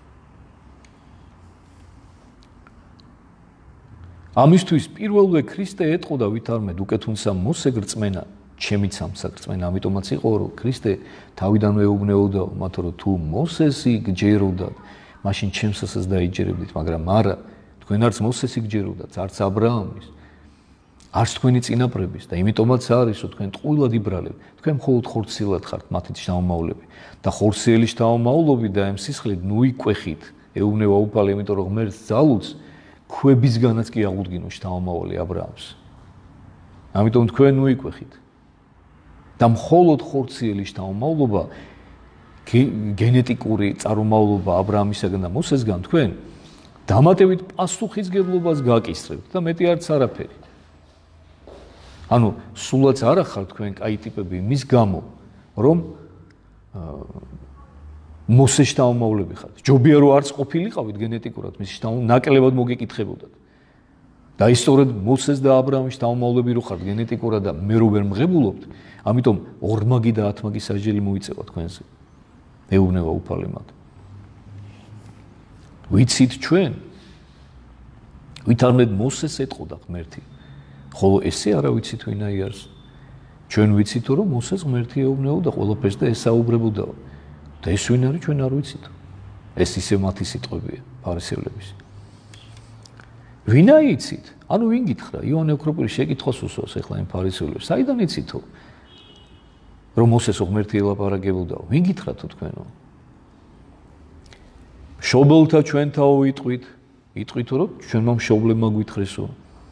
ამისთვის პირველვე ქრისტე ეტყო და ვითარმედ უკვე თუნცა მოსე გრწმენა ჩემიც ამსაგრწმენა, ამიტომაც იყო რომ ქრისტე თავიდანვე ეუბნეოდა მათ რომ თუ მოსესი გჯეროდათ, მაშინ ჩემსაც დაიჯერებდით, მაგრამ არა, თქვენ არც მოსესი გჯეროდათ, არც აბრაამის, არც თქვენი წინაპრების და იმიტომაც არის რომ თქვენ ტყუილად იბრალებთ, თქვენ მხოლოდ ხორციელად ხართ მათი შთამომავლები და ხორციელი შთამომავლობით და ამ სისხლით ნუიკვეხით, ეუბნება უფალი, იმიტომ რომ ღმერთს ძალუძს ქვებისგანაც კი აღუდგინო შთამომავალი აბრაამს. ამიტომ თქვენ ნუიკვეხით. და მხოლოდ ხორციელი შთამომავლობა გენეტიკური წარმომავლობა აბრაამისაგან და მოსესგან თქვენ დამატებით პასუხისგებლობას გაკისრებთ და მეტი არც არაფერი. ანუ სულაც არ ახარ თქვენ კაი ტიპები იმის გამო რომ მოსეს შთამომავლები ხართ. ჯობია რომ არც ყოფილიყავით გენეტიკურად მის შთამომავლები ნაკლებად მოგეკითხებოდათ. და ისწორედ მოსეს და აბრაამის შთამომავლები რო ხართ გენეტიკურად და მე რო ვერ მღებულობთ, ამიტომ ორმაგი და ათმაგი სასჯელი მოიწევა თქვენზე. ეუბნება უფალი მათ. ვიცით ჩვენ, ვითარმედ მოსეს ეტყოდა ღმერთი, ხოლო ესე არა ვიცით ვინაიერს. ჩვენ ვიცით რომ მოსეს ღმერთი ეუბნებოდა ყველაფერს და ესაუბრებოდა. და ეს ვინ არის ჩვენ არ ვიცით. ეს ისე მათი სიტყვებია ფარისევლების. ვინა იცით? ანუ ვინ გითხრა? იოანე ოქროპირი შეკითხვას უსვავს ახლა იმ ფარისევლებს. საიდან იცითო? რომ მოსეს ღმერთი ელაპარაკებოდაო. ვინ გითხრათო თქვენო? მშობელთა ჩვენთაო იტყვით, იტყვით რომ ჩვენმა მშობლებმა გვითხრესო.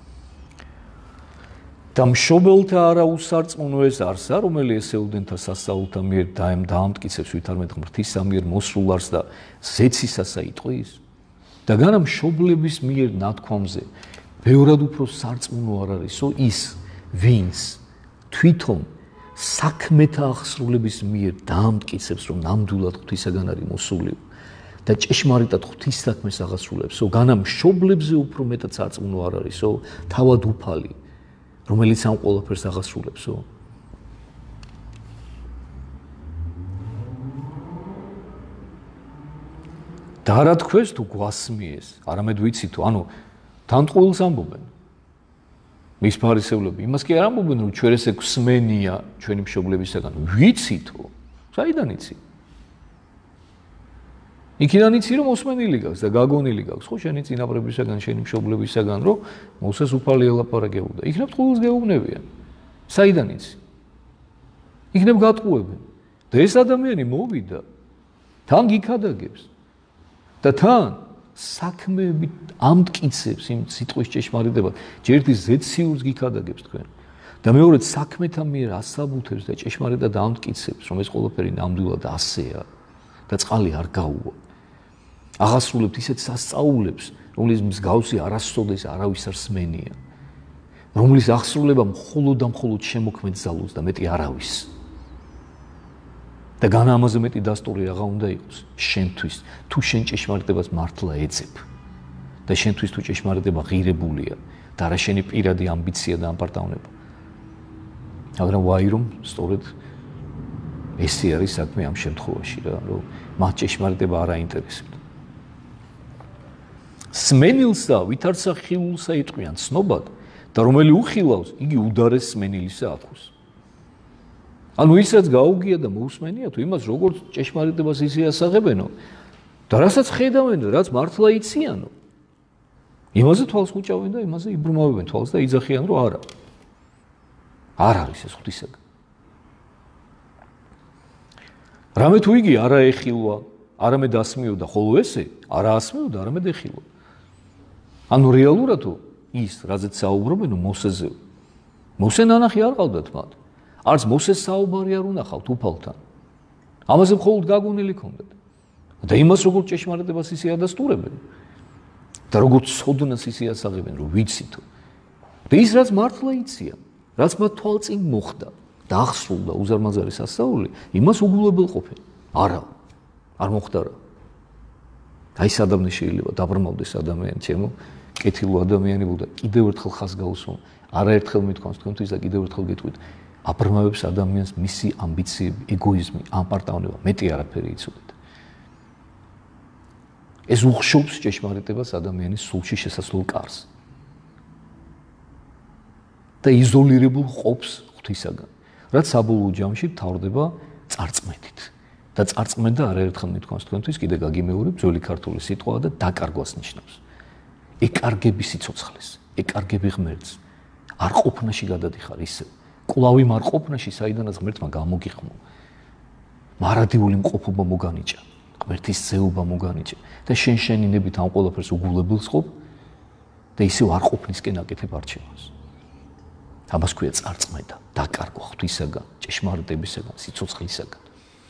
და მშობელთა არა უსარწმუნო ეს არსა, რომელიც ესეულდენთა სასწაულთა მიერ დაამტკიცებს ვითარმედ ღმრთისა მიერ მოსრულარს და ზეცისასა იტყვის. და განა მშობლების მიერ ნათქვამზე ბევრად უფრო სარწმუნო არ არისო ის, ვინც თვითონ საქმეთა აღსრულების მიერ დაამტკიცებს, რომ ნამდვილად ღვთისაგან არის მოსული და ჭეშმარიტად ღვთის საქმეს აღასრულებსო, განა მშობლებზე უფრო მეტად სარწმუნო არ არისო, თავად უფალი, რომელიც ამ ყველაფერს აღასრულებსო. და არა თქვენს თუ გვასმიეს, არამედ ვიცითო, ანუ თანტყუილს ამბობენ. მის ფარისევლები იმას კი არ ამბობენ, რომ ჩვენ ესე გვსმენია ჩვენი მშობლებისაგან. ვიცითო, საიდან იცი? იქიდან იცი რომ მოსმენილი გაქვს და გაგონილი გაქვს, ხო შენი წინაპრებისაგან, შენი მშობლებისაგან, რომ მოსეს უფალი ელაპარაკებოდა. იქნებ ტყუილს გეუბნებიან. საიდან იცი? იქნებ გატყუებენ. და ეს ადამიანი მოვიდა, თან გიქადაგებს. და თან საქმეები ამტკიცებს იმ სიტყვის ჭეშმარიტებას. ჯერ ერთი ზეციურს გიქადაგებს თქვენ. და მეორედ საქმეთა მიერ ასაბუთებს და ჭეშმარიტად ამტკიცებს, რომ ეს ყველაფერი ნამდვილად ასეა და წყალი არ გაუვა. აღასრულებთ ისეთ სასწაულებს, რომლის მსგავსი არასოდეს არავის არ სმენია. რომლის აღსრულება მხოლოდ და მხოლოდ შემოქმედ ძალუძს და მეტი არავის. და განა ამაზე მეტი დასტური რაღა უნდა იყოს შენთვის, თუ შენ ჭეშმარიტებას მართლა ეძებ და შენთვის თუ ჭეშმარიტება ღირებულია და არა შენი პირადი ამბიცია და ამპარტავნება. მაგრამ ვაი რომ სწორედ ესე არის საქმე ამ შემთხვევაში რა, რომ მათ ჭეშმარიტება არ აინტერესებთ. სმენილსა ვითარცა ხილულსა იტყვიან ცნობად და რომელი უხილავს, იგი უდარეს სმენილისა ათქოს. ანუ ისაც გაუგია და მოусმენია თუ იმას როგორც ჭეშმარიტებას ისე ასაღებენო და რასაც ხედავენ და რაც მართლა იციანო იმაზე თვალს ხუჭავენ და იმაზე იბრმავებენ თვალს და იძახიან რომ არა არ არის ეს ღვთისაგან. რამე თუ იგი არა ეხილვა, არამედ ასმიოდა, ხოლო ესე არა ასმიოდა, არამედ ეხილვა. ანუ რეალურად ის რაზეც საუბრობენ მოსეზე. მოსე ნანახი არ ყავდათ მათ. არც მოსეს საუბარი არ უნახავთ უფალთან. ამაზე მხოლოდ გაგონილი ქონდათ. და იმას როგორც ჭეშმარიტებას ისე ადასტურებენ და როგორც ცოდნას ისე ასაღებენ, რომ ვიცითო. და ის რაც მართლა იციან, რაც მათ თვალწინ მოხდა და ახსოვდა უზარმაზარი სასწაული, იმას უგულებელყოფენ. არა, არ მოხდა რა. აი სადამნე შეიძლება დაბრმავდეს ადამიანი, ჩემო კეთილო ადამიანი ვარ და კიდევ ერთხელ ხას გავუსვამ. არაერთხელ მithქვამს თქვენთვის და კიდევ ერთხელ გეტყვით. აბრმავებს ადამიანს მისი ამბიციები, ეგოიზმი, ამპარტავნება, მეტი არაფერი იცოდეთ. ეს უხშობს ჭეშმარიტებას ადამიანის სულში შესასვლელ კარს. და იზოლირებულ ყოფს ღვთისაგან, რაც საბოლოო ჯამში მთავრდება წარწმედით. და წარწმედა არაერთხელ მithქვამს თქვენთვის კიდე გაგიმეორებ, ძველი ქართული სიტყვაა და დაკარგვას ნიშნავს. ეკარგები სიცოცხლეს, ეკარგები ღმერთს. არ ყოფნაში გადადიხარ ისე. კვლავი არ ყოფნაში, საიდანაც ღმერთმა გამოგიხმო. მარადიული მყოფობა მოგანიჭა, ღმერთის ზეობა მოგანიჭა და შენ შენინებით ამ ყველაფერს უგულებელს ყოფ და ისევ არ ყოფნისკენ აკეთებ არჩევანს. ამას ქვია წარწმედა, დაკარგვა ღვთისაგან, ჭეშმარიტებისაგან, სიცოცხლისაგან.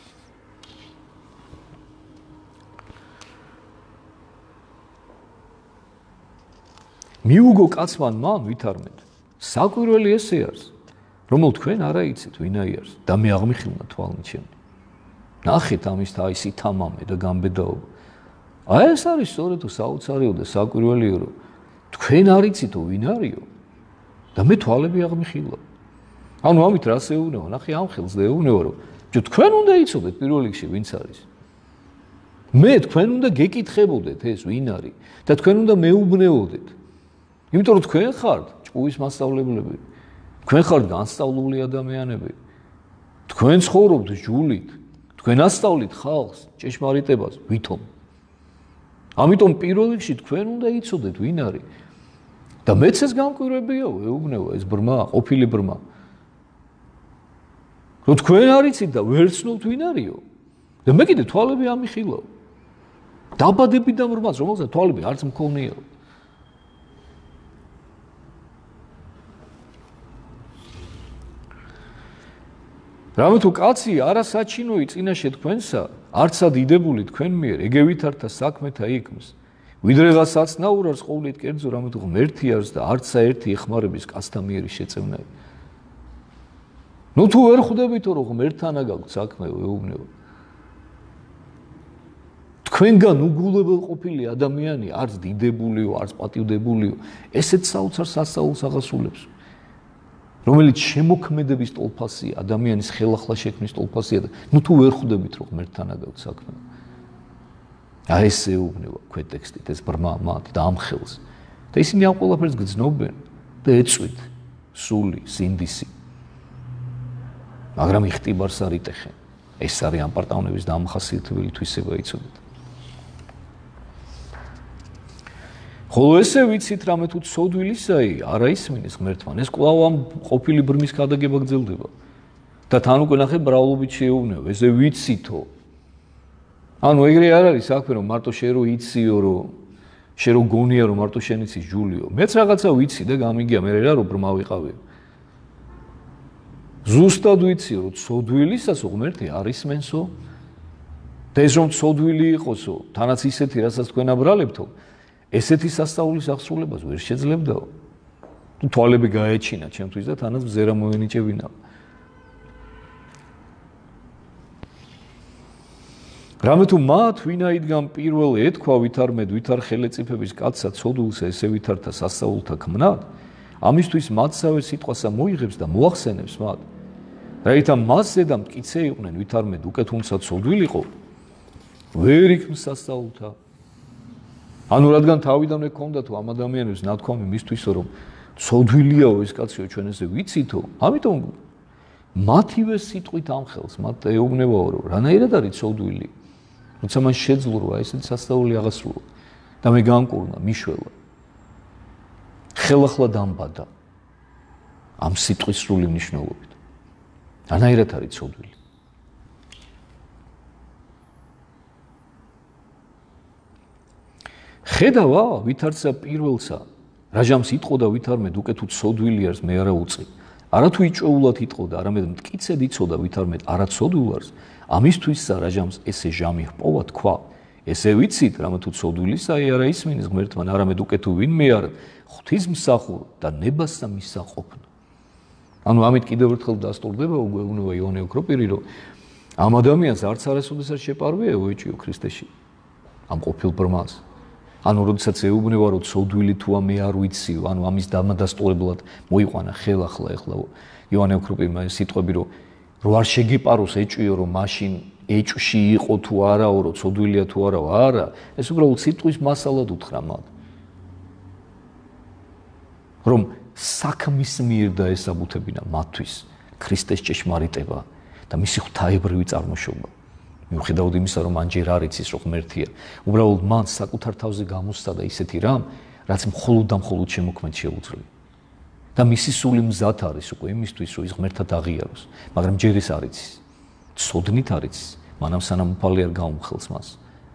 მიუგო კაცმან მან ვითარმეთ, საკვირველი ესე არის, რომელ თქვენ არ აიცით ვინაი არის და მე აღმიხილნა თვალნი ჩემი. ნახეთ ამის აი სითამამე და გამბედაობა. აი ეს არის სწორედ საოცარიო და საკვირველიო, რომ თქვენ არ იცითო ვინ არისო და მე თვალები აღმიხილა. ანუ ამით რას ეუბნება? ნახე ამ ხელს და ეუბნება, რომ ჯო თქვენ უნდა იცოდეთ პირველ რიგში ვინც არის. მე თქვენ უნდა გეკითხებოდეთ ეს ვინ არის და თქვენ უნდა მეუბნეოდეთ. იმიტომ რომ თქვენ ხართ ჭკუის მასწავლებლები, თქვენ ხართ განსწავლული ადამიანები, თქვენ ცხოვრობთ ჯულით, თქვენ ასწავლით ხალხს ჭეშმარიტებას, ვითომ. ამიტომ პირველ რიგში თქვენ უნდა იცოდეთ ვინ არის. და მეც ეს გამკვირვებიაო, ეუბნება ეს ბრმა, ყოფილი ბრმა. რომ თქვენ არ იცით და ვერ ცნობთ ვინ არისო და მე კიდე თვალები ამიხილავ. დაბადები და ბრმას, რომელსაც თვალები არც მქონიაო. რამე თუ კაცი არასაჩინოი წინაშე თქვენსა, არცა დიდებული თქვენ მიერ ეგევითართა საქმეთა იქმს. ვიდრეღა საცნაურარს ყოვლით კერძო, რამე თუ ღმერთი არის და არცა ერთი ეხმარების კაცთა მიერი შეწევნაი. ნუ თუ ვერ ხვდებითო რომ ღმერთთანა გაქვთ საქმე, ეუბნება. თქვენგან უგულებელ ყოფილი ადამიანი არც დიდებულიო, არც პატივდებულიო, ესეც საოცარ სასწაულს აღასრულებს. რომელიც შემოქმედების ტოლფასია, ადამიანის ხელახლა შექმნის ტოლფასია და ნუ თუ ვერ ხვდებით რომ ღმერთთან აგავთ საქმე. აი ეს ეუბნება ქვეტექსტით ეს ბრმა მათ და ამ ხელს. და ისინი ამ ყველაფერს გძნობენ და ეწვით სული, სინდისი. მაგრამ იხტიბარს არ იტეხენ. ეს არის ამ პარტავნების დამახასიათებელი თვისება იცოდეთ. ხოლო ესე ვიცით რამე თუ ცოდვილისაი არა ისმინეს ღმერთთან, ეს კვლავ ამ ყოფილი ბრმის გადაგება გრძელდება. და თან უკვე ნახე ბრავლობით შეეუბნება, ესე ვიცითო. ანუ ეგრე არ არის საქმე, რომ მარტო შენ რო იციო, რომ შენ რო გონია, რომ მარტო შენ იცის ჯულიო. მეც რაღაცა ვიცი და გამიგია, მე რა რო ბრმა ვიყავი. ზუსტად ვიციო, რომ ცოდვილისას ღმერთი არ ისმენსო და ეს რომ ცოდვილი იყოსო, თანაც ისეთი, რასაც თქვენ აბრალებთო, ესეთი სასწაულის აღსრულებას ვერ შეძლებდაო. თუ თვალები გაეჩინა ჩემთვის და თანაც მზერა მოენიჭებინა. რამე თუ მათ ვინაიდან პირველ ეთქვა ვითარმედ ვითარ ხელეწიფების კაცსა ცოდულსა ესე ვითართა სასწაულთა ქმნად, ამისთვის მათსავე სიტყვასა მოიღებს და მოახსენებს მათ. რაითა მასზე და მტკიცე იყვნენ ვითარმედ უკვე თუმცა ცოდვილიყო, ვერ იქმს სასწაულთა. ანუ რადგან თავიდანვე ქონდა თუ ამ ადამიანებს ნათქვამი მისთვისო რომ ცოდვილიაო ეს კაციო ჩვენ ესე ვიცითო, ამიტომ მათივე სიტყვით ამ ხელს მათ ეუბნებაო რომ რანაირად არის ცოდვილი, როცა მან შეძლო რა ესეთი სასწაული აღასრულა და მე განკურნა, მიშველა. ხელახლა დამბადა ამ სიტყვის სრული მნიშვნელობით. რანაირად არის ცოდვილი. ხედავა ვითარცა პირველსა, რაჟამს იტყოდა ვითარმედ უკვე თუ ცოდვილი არის მე არა უწი. არა თუ იჭეულად იტყოდა, არამედ მტკიცედ იცოდა ვითარმედ არა ცოდვილ არის, ამისთვისსა რაჟამს ესე ჟამი ჰპოვა თქვა, ესე ვიცით, რამე თუ ცოდვილისა არა ისმინის ღმერთმა, არამედ უკვე თუ ვინმე არა ღვთისმსახურო და ნებასა მისაყოფნა. ანუ ამით კიდევ ერთხელ დასტურდება უგეუბნება იოანე ოქროპირი, რომ ამ ადამიანს არც არასოდესაც შეპარვია ეუეჭიო ქრისტეში ამ ყოფილ ბრმას. ანუ როდესაც ეუბნება რომ ცოდვილი თუა მე არ ვიცი, ანუ ამის დამადასტურებლად მოიყვანა ხელ ახლა ეხლა იოანე ოქროპირმა ეს სიტყვები რომ რო არ შეგეპაროს ეჭვიო რომ მაშინ ეჭვში იყო თუ არაო, რომ ცოდვილია თუ არაო, არა, ეს უბრალოდ სიტყვის მასალად უთხრა მათ. რომ საქმის მიერ დაესაბუთებინა მათთვის ქრისტეს ჭეშმარიტება და მისი ღვთაებრივი წარმოშობა. მიუხედავად იმისა, რომ მან ჯერ არ იცის, რომ ღმერთია, უბრალოდ მან საკუთარ თავზე გამოსცადა ისეთი რამ, რაც მხოლოდ და მხოლოდ შემოქმედ შეუძლია. და მისი სული მზად არის უკვე იმისთვის, რომ ის ღმერთად აღიაროს, მაგრამ ჯერ ეს არ იცის. ცოდნით არ იცის, მანამ სანამ უფალი არ გაუმხელს მას.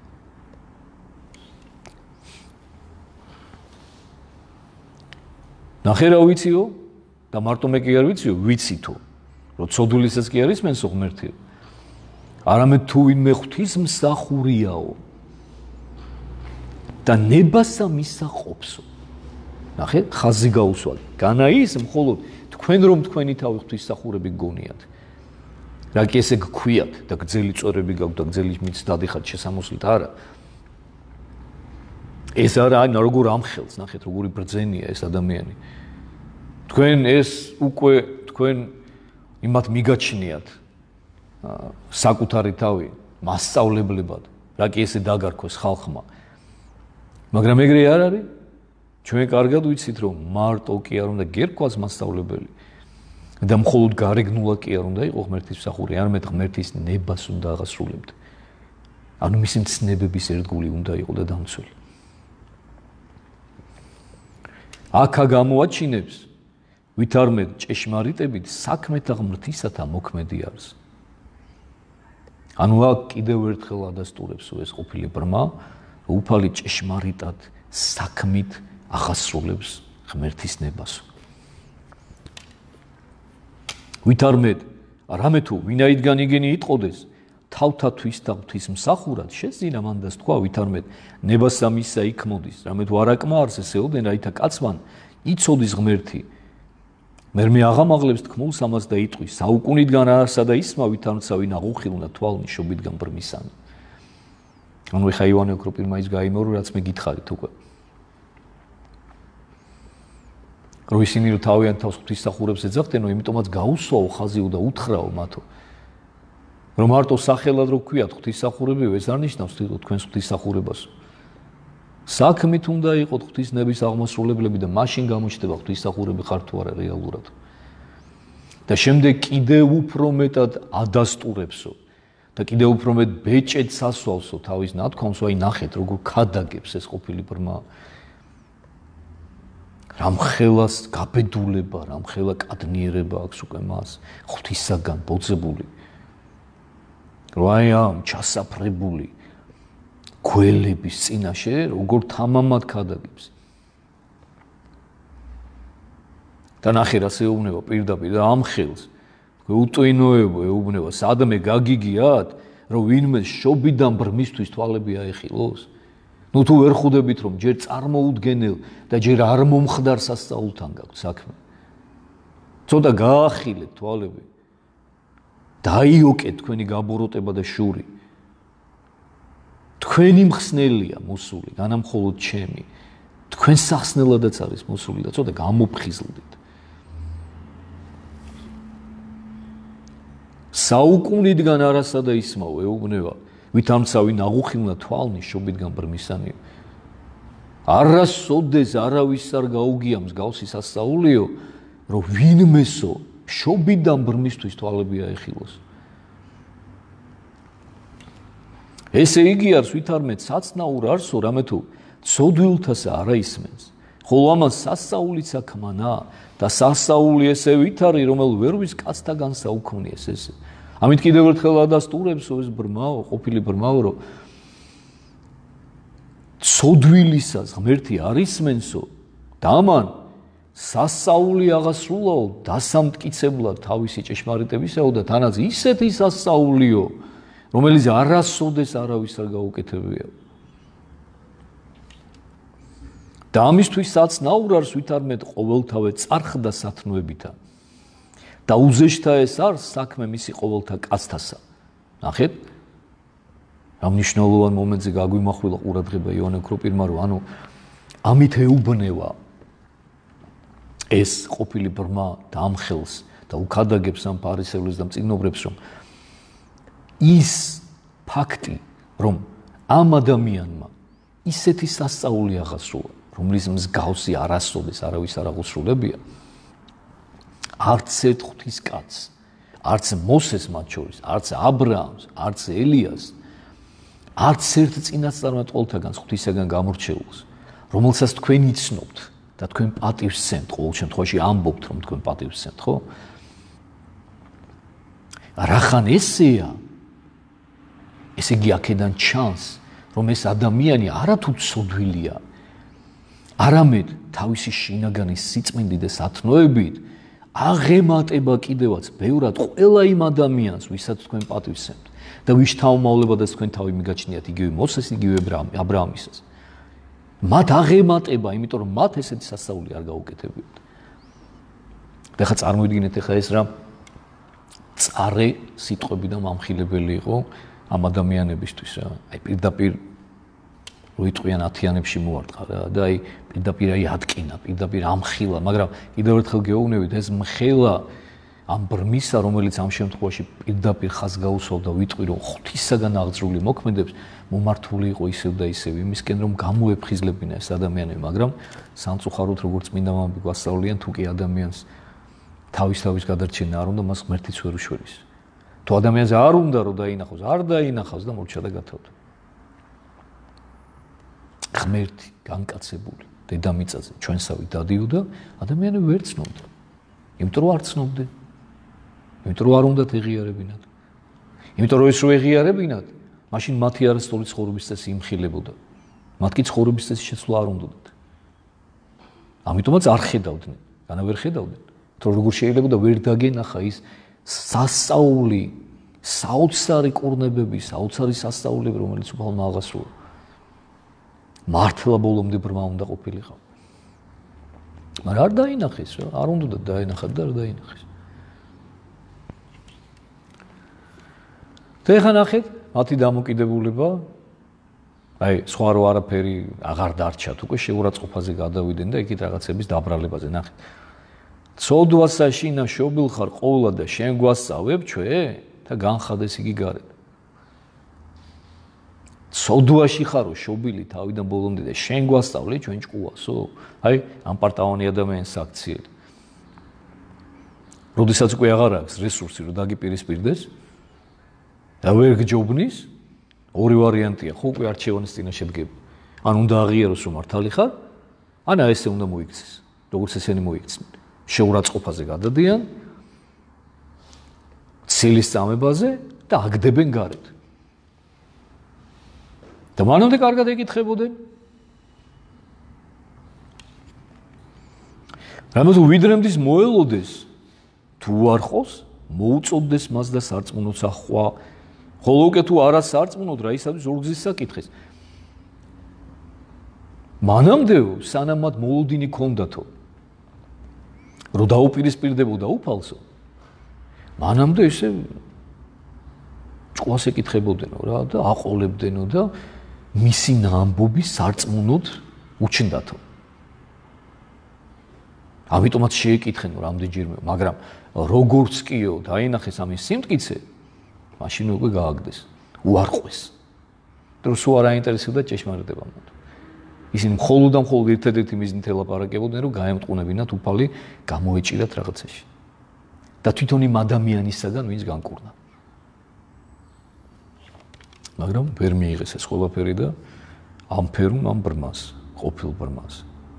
ნახე რა ვიციო და მარტო მე კი არ ვიციო, ვიცითო, რომ ცოდვილისაც კი არ ისმენსო ღმერთიო. არამედ თუ ვინმე ღვთისმსახურიაო და ნებასა მისაყოფსო. ნახე, ხაზი გაუსვალ. განა ის მხოლოდ თქვენ რომ თქვენი თავი ღვთისმსახურები გგონიათ. რა კი ესე გქვიათ და გძელი წორები გაქვთ და გძელი მიც დადიხართ შესამოსლით არა. ეს არა, აი როგორ ამხელს, ნახეთ როგორი ბრძენია ეს ადამიანი. თქვენ ეს უკვე თქვენ იმათ მიგაჩნიათ საკუთარი თავი მასწავლებლებად, რა კი ესე დაგარქვეს ხალხმა. მაგრამ ეგრე არ არის. ჩვენ კარგად ვიცით, რომ მარტო კი არ უნდა გერქვას მასწავლებელი და მხოლოდ გარეგნულად კი არ უნდა იყო ღმერთის მსახური, არამედ ღმერთის ნებას უნდა აღასრულებდე. ანუ მისი მცნებების ერთგული უნდა იყო და დამცველი. აქა გამოაჩინებს ვითარმედ ჭეშმარიტებით საქმეთა ღმრთისათა მოქმედი არის. ანუ აქ კიდევ ერთხელ ადასტურებს ეს ყოფილი ბრმა, რომ უფალი ჭეშმარიტად საქმით აღასრულებს ღმერთის ნებას. ვითარმედ რამე თუ ვინაიდან იგენი იტყოდეს თავთათვის და ღვთისმსახურად შეძინა მან და თქვა ვითარმედ ნებასა მისა იქ მოდის, რამე თუ არაკმარს ესეოდენ რაითა კაცმან იცოდის ღმერთი. მერმე აღამაღლებს თქმულს ამას და იტყვის საუკუნიდან არასა და ისმა ვითარცა ვინ აღუხილნა თვალნი შობიდგან ბრმისანი. ანუ ეხა იოანე ოქროპირმა ის გაიმეორო, რაც მე გითხარით უკვე. რომ ისინი რომ თავიანთ თავს ღვთისმსახურებს ეძახდენო, იმიტომაც გაუსვაო ხაზიო და უთხრაო მათო. რომ მარტო სახელად რო ქვიათ ღვთისმსახურებიო, ეს არ ნიშნავს თქვენს ღვთისმსახურებას. საქმით უნდა იყოთ ღვთისნების აღმასრულებლები და მაშინ გამოჩნდება ღვთისმსახურები ხარ თუ არა რეალურად. და შემდეგ კიდევ უფრო მეტად ადასტურებსო და კიდევ უფრო მეტ ბეჭედს ასვალსო თავის ნათქვამს, აი ნახეთ როგორ ქადაგებს ეს ყოფილი ბრმა. რამხელას გაბედულება, რამხელა კადნიერება აქვს უკვე მას ღვთისაგან ბოძებული. რომ აი ამ ჩასაფრებული გველების წინაშე როგორ თამამად ქადაგებს. და ნახე რას ეუბნება პირდაპირ და ამხელს. უტვინოებო ეუბნება, სადმე გაგიგიათ, რომ ვინმე შობიდან ბრმისთვის თვალები აეხილოს. ნუ თუ ვერ ხვდებით რომ ჯერ წარმოუდგენელ და ჯერ არ მომხდარ სასწაულთან გაქვთ საქმე. ცოტა გაახილეთ თვალები. დაიოკეთ თქვენი გაბოროტება და შური. თქვენი მხსნელია მოსული, განა მხოლოდ ჩემი. თქვენ სახსნელადაც არის მოსული და ცოტა გამოფხიზლდით. საუკუნიდან არასა და ისმაო ეუბნება, ვითამცა ვინ აღუხილნა თვალნი შობიდგან ბრმისანიო. არასოდეს არავის არ გაუგია მსგავსი სასწაულიო, რომ ვინმესო შობიდან ბრმისთვის თვალები აეხილოს. ესე იგი არის ვითარმედ საცნაურ არსო, რამე თუ ცოდვილთასა არა ისმენს. ხოლო ამას სასწაულიც აქმანა და სასწაული ესე ვითარი, რომელ ვერ ვის კაცთაგან საუქმნიეს ესე. ამით კიდევ ერთხელ ადასტურებს ეს ბრმაო, ყოფილი ბრმაო, რომ ცოდვილისას ღმერთი არ ისმენსო და ამან სასწაული აღასრულაო დასამტკიცებლად თავისი ჭეშმარიტებისაო და თანაც ისეთი სასწაულიო, რომელიც არასოდეს არავის არ გაუკეთებია. და ამისთვის საცნაურარს ვითარმეთ ყოველთავე წარხდა სათნოებითა და უზეშთა ეს არის საქმე მისი ყოველთა კაცთასა. ნახეთ, რა მნიშვნელოვან მომენტზე გაგვიმახვილა ყურადღება იოანე ქროპირმა, რომ ანუ ამით ეუბნება ეს ყოფილი ბრმა და ამ ხელს და უქადაგებს ამ ფარისევლებს და მწიგნობრებს, რომ ის ფაქტი, რომ ამ ადამიანმა ისეთი სასწაული აღასრულა, რომლის მსგავსი არასოდეს არავის არ აღუსრულებია, არც ერთ ღვთის კაცს, არც მოსეს მათ შორის, არც აბრაამს, არც ელიას, არც ერთ წინასწარმეტყველთაგან ღვთისაგან გამორჩეულს, რომელსაც თქვენ იცნობთ და თქვენ პატივს სცემთ, ყოველ შემთხვევაში ამბობთ, რომ თქვენ პატივს სცემთ, ხო? რახან ესეა, ესე იგი აქედან ჩანს, რომ ეს ადამიანი არათუ ცოდვილია, არამედ თავისი შინაგანის სიწმინდით და სათნოებით აღემატება კიდევაც ბევრად ყველა იმ ადამიანს, ვისაც თქვენ პატივს სცემთ და ვის თავმოვლებადაც თქვენ თავი მიგაჩნიათ, იგივე მოსეს, იგივე აბრაამისას. მათ აღემატება, იმიტომ რომ მათ ესეთი სასწაული არ გაუკეთებიათ. და ხა წარმოიდგინეთ ახლა ეს რა წარე სიტყვები და მამხილებელი იყო ამ ადამიანებისთვის რა. აი პირდაპირ რო იტყვიან ათიანებში მოარტყა რა და აი პირდაპირ აი ატკინა, პირდაპირ ამხილა, მაგრამ კიდევ ერთხელ გეუბნებით ეს მხელა ამ ბრმისა, რომელიც ამ შემთხვევაში პირდაპირ ხაზს გაუსვავდა ვიტყვი, რომ ღვთისაგან აღძრული მოქმედებს მომართული იყო ისევ და ისევ იმისკენ, რომ გამოეფხიზლებინა ეს ადამიანები, მაგრამ სამწუხაროდ როგორც წმინდა მამები გვასწავლიან, თუ კი ადამიანს თავის თავის გადარჩენა არ უნდა, მას ღმერთიც ვერ უშველის. თუ ადამიანს არ უნდა რომ დაინახოს, არ დაინახავს და მორჩა და გათავდა. ღმერთი განკაცებული დედამიწაზე ჩვენსავით დადიოდა, ადამიანები ვერ ცნობდა. იმიტომ რომ არ ცნობდნენ. იმიტომ რომ არ უნდათ ეღიარებინათ. იმიტომ რომ ეს რო ეღიარებინათ, მაშინ მათი არასწორი ცხოვრების წესი იმხილებოდა. მათ კი ცხოვრების წესის შეცვლა არ უნდათ. ამიტომაც არ ხედავდნენ, განა ვერ ხედავდნენ. თუ როგორ შეიძლება და ვერ დაგენახა ის სასწაული, საოცარი კურნებები, საოცარი სასწაულები, რომელიც უფალმა აღასრულა. მართლა ბოლომდე ბრმა უნდა ყოფილიყო. მაგრამ არ დაინახეს რა, არ უნდა დაინახათ და არ დაინახეს. და ეხლა ნახეთ, მათი დამოკიდებულება, აი სხვა რო არაფერი აღარ დარჩათ, უკვე შეურაცხყოფაზე გადავიდნენ და იქით რაღაცების დაბრალებაზე, ნახეთ. ცოდვასა შინა შობილ ხარ ყოვლად და შენ გვასწავებ ჩვენ და განხადეს იგი გარეთ. ცოდვაში ხარო შობილი თავიდან ბოლომდე და შენ გვასწავლე ჩვენ ჭკუასო? აი ამ პარტავანი ადამიანის აქციელი. როდესაც უკვე აღარ აქვს რესურსი რომ დაგიპირისპირდეს და ვერ გჯობნის, ორი ვარიანტია, ხო უკვე არჩევანის წინაშე დგება. ან უნდა აღიაროს რომ მართალი ხარ, ან ესე უნდა მოიქცეს, როგორც ესენი მოიქცნენ. შეურაცხყოფაზე გადადიან, ცილის წამებაზე და აგდებენ გარეთ. და მანამდე კარგად ეკითხებოდნენ. რამე თუ ვიდრემდის მოელოდეს, თუ არ ხოს, მოუწოდდეს მას და სარწმუნოც ახვა, ხოლო უკვე თუ არა სარწმუნოდ რა ისათვის ორგზის საკითხეს. მანამდე სანამ მათ მოლოდინი ქონდათო, რომ დაუპირისპირდებოდა უფალსო, მანამდე ესე ჭკუას ეკითხებოდენო რა და აყოლებდენო და მისი ამბობის სარწმუნოდ უჩნდათო. ამიტომაც შეეკითხენო რამდენჯერმე, მაგრამ როგორც კიო დაინახეს ამის სიმტკიცე, მაშინ უკვე გააგდეს, უარყვეს. და სულ არ აინტერესებდა ჭეშმარიტება მათ. ისინი მხოლოდ და მხოლოდ ერთადერთი მიზნით ელაპარაკებოდნენ, რომ გაემტყუნებინათ უფალი, გამოეჭირათ რაღაცაში. და თვითონ იმ ადამიანისაგან, ვინც განკურნა. მაგრამ ვერ მიიღეს ეს ყველაფერი და ამფერუნ ამ ბრმას, ყოფილ ბრმას.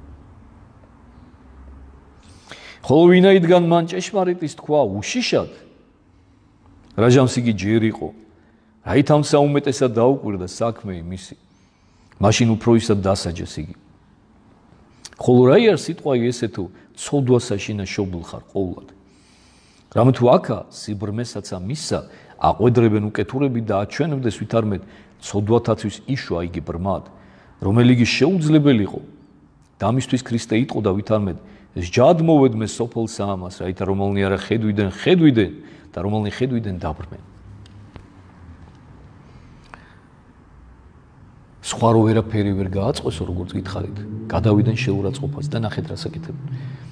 ხოლო ვინაიდან მან ჭეშმარიტის თქვა უშიშად, რაჟამს იგი ჯერ იყო, რაით ამ საუმეტესად დაუკვირდა საქმე მისი, მაშინ უფრო ისად დასაჯეს იგი. ხოლო რაი არის სიტყვა ესე თუ ცოდვასა შინა შობილ ხარ ყოვლად. რამე თუ აქა სიბრმესაცა მისა აყვედრებენ უკეთურები და აჩვენებდეს ვითარმეთ ცოდვათაცვის იშვა იგი ბრმად, რომელი იგი შეუძლებელი იყო და ამისთვის ქრისტე იტყო და ვითარმედ ეს ჯად მოვედმე სოფელს ამას, რაითა რომელნი არა ხედვიდან ხედვიდან და რომელნი ხედვიდან დაბრმენ. სხვა რო ვერაფერი ვერ გააწყვესო, როგორც გითხარით, გადავიდან შეურაცხყოფას და ნახეთ რა საკეთებენ.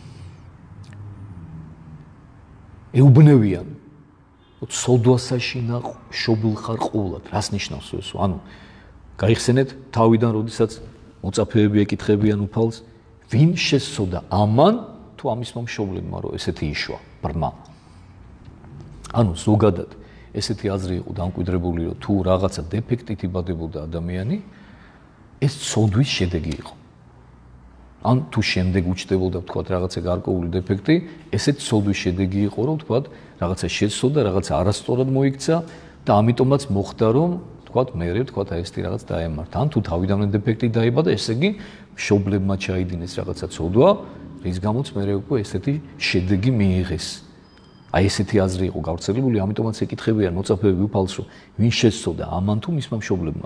ეუბნევიან, ცოდვასაშინა შობილ ხარ ყულად, რას ნიშნავს ეს? ანუ გაიხსენეთ თავიდან, როდესაც მოწაფეები ეკითხებიან უფალს, ვინ შესწოდა ამან თუ ამის მომშობლებმა, რომ ესეთი იშვა ბრმა. ანუ ზოგადად ესეთი აზრი იყო დამკვიდრებული, რომ თუ რაღაცა დეფექტით იბადებოდა ადამიანი, ეს ცოდვის შედეგი იყო. ან თუ შემდეგ უჩნდებოდა თქვათ რაღაცა გარკვეული დეფექტი, ესეც ცოდვის შედეგი იყო, რომ თქვათ რაღაცა შეცდოდა, რაღაცა არასწორად მოიქცა და ამიტომაც მოხდა, რომ თქვათ მეერე თქვათ აი ესეთი რაღაც დაემართა. ან თუ თავიდანვე დეფექტი დაიბადა, ესე იგი მშობლებმა ჩაიდინეს რაღაცა ცოდვა, რის გამოც მეერე უკვე ესეთი შედეგი მიიღეს. აი ესეთი აზრი იყო გავრცელებული, ამიტომაც ეკითხებიან მოწაფეები უფალს, რომ ვინ შეცდოდა ამან თუ მისმა მშობლებმა.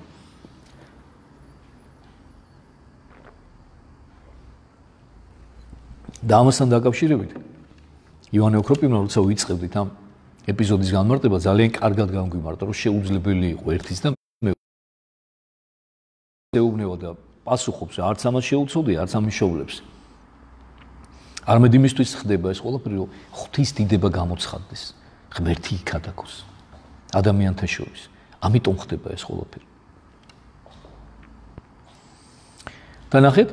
და ამასთან დაკავშირებით ივანე ოქროპირმა როცა ვიწყებდით ამ ეპიზოდის განმარტება, ძალიან კარგად გამგვიმართა, რომ შეუძლებელი იყო ერთის და მეუბნება და პასუხობს, არც ამას შეუცოდია, არც ამ მშობლებს. არამედ იმისთვის ხდება ეს ყველაფერი, რომ ღვთის დიდება გამოცხადდეს, ღმერთი იქადაგოს ადამიანთა შორის. ამიტომ ხდება ეს ყველაფერი. და ნახეთ,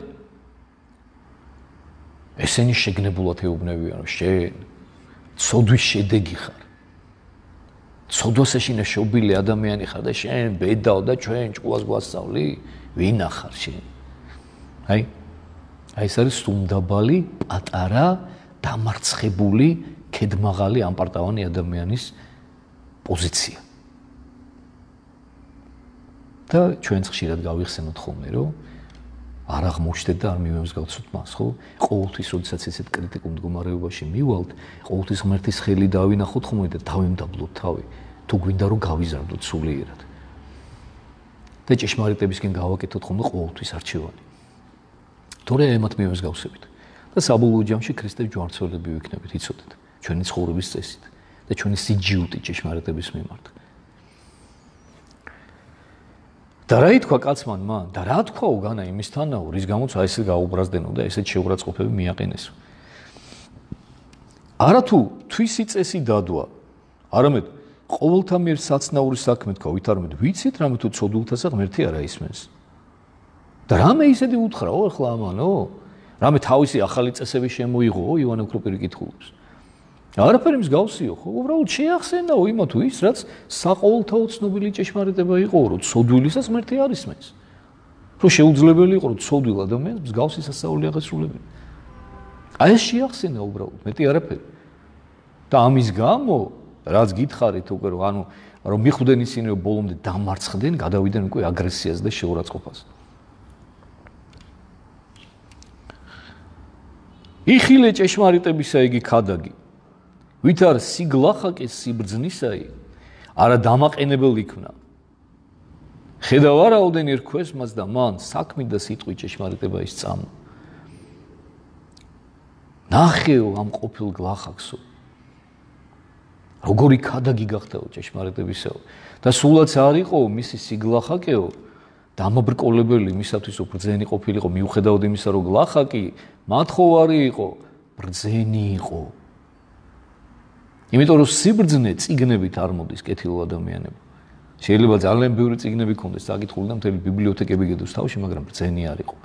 ესენი შეგნებულად ეუბნებიან, რომ შენ ცოდვის შედეგი ხარ. ცოდვასაშინა შობილი ადამიანი ხარ და შენ ბედაო და ჩვენ ჭკუას გვასწავლი, ვინ ახარ შენ? აი, აი ეს არის სუნდაბალი, პატარა, დამარცხებული, ქედმაღალი, ამპარტავანი ადამიანის პოზიცია. და ჩვენც ხშირად გავიხსენოთ ხოლმე, რომ არ აღმოჩნდეთ და არ მივემსგავსოთ მას, ხო? ყოველთვის, როდესაც ესეთ კრიტიკულ მდგომარეობაში მივალთ, ყოველთვის ღმერთის ხელი დავინახოთ ხოლმე და დავიმდაბლოთ თავი, თუ გვინდა რომ გავიზარდოთ სულიერად. და ჭეშმარიტებისკენ გავაკეთოთ ხოლმე ყოველთვის არჩევანი. თორე ემათ მივემსგავსებით და საბოლოო ჯამში ქრისტეს ჯვარცველები ვიქნებით, იცოდეთ, ჩვენი ცხოვრების წესით და ჩვენი სიჯიუტი ჭეშმარიტების მიმართ. და რა ითქვა კაცმან მან? და რა თქვაო განა იმისთანაო, რის გამოც აი ესე გაუბრაზდენო და ესეთ შეურაცხყოფები მიაყენესო. არათუ თვისი წესი დადვა, არამედ ყოველთა მიერ საცნაური საქმე თქვა, ვითარმედ ვიცით, რამე თუ ცოდულთასა ღმერთი არა ისმენს. და რამე ისეთი უთხრაო ახლა ამანო? რამე თავისი ახალი წესები შემოიღო, ივანე ოქროპირი კითხულობს. არაფერი მსგავსიო, ხო? უბრალოდ შეახსენაო იმათ თუ ის, რაც საყოველთაო ცნობილი ჭეშმარიტება იყო, რომ ცოდვილისას ღმერთი არ ისმენს. რომ შეუძლებელი იყო, რომ ცოდვილ ადამიანს მსგავსი სასწაული აღესრულებინა. აი ეს შეახსენა უბრალოდ, მეტი არაფერი. და ამის გამო, რაც გითხარით უკვე, რომ ანუ რომ მიხვდნენ ისინი, რომ ბოლომდე დამარცხდნენ, გადავიდნენ უკვე აგრესიას და შეურაცხყოფას. იხილე ჭეშმარიტებისა იგი ქადაგი. ვით არ სიგლახაკეს სიბრძნისაი, არა დამაყენებელ იქნა. ხედავ არაოდენი რქვეს მას და მან საქმით და სიტყვით ჭეშმარიტება ის წამა. ნახეო ამ ყოფილ გლახაკსო. როგორი ქადაგი გახდაო ჭეშმარიტებისაო და სულაც არ იყო მისი სიგლახაკეო, დამაბრკოლებელი მისათვის ბრძენი ყოფილიყო, მიუხედავად იმისა, რომ გლახაკი მათხოვარი იყო, ბრძენი იყო. იმიტომ რომ სიბრძნე წიგნებით არ მოდის კეთილ ადამიანებო. შეიძლება ძალიან ბევრი წიგნები ქონდეს საკითხული და მთელი ბიბლიოთეკები გედოს თავში, მაგრამ ბრძენი არ იყო.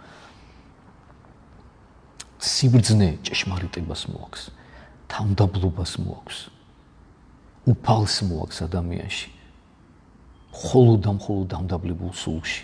სიბრძნე ჭეშმარიტებას მოაქვს, თავმდაბლობას მოაქვს, უფალს მოაქვს ადამიანში, მხოლოდ და მხოლოდ დამდაბლებულ სულში.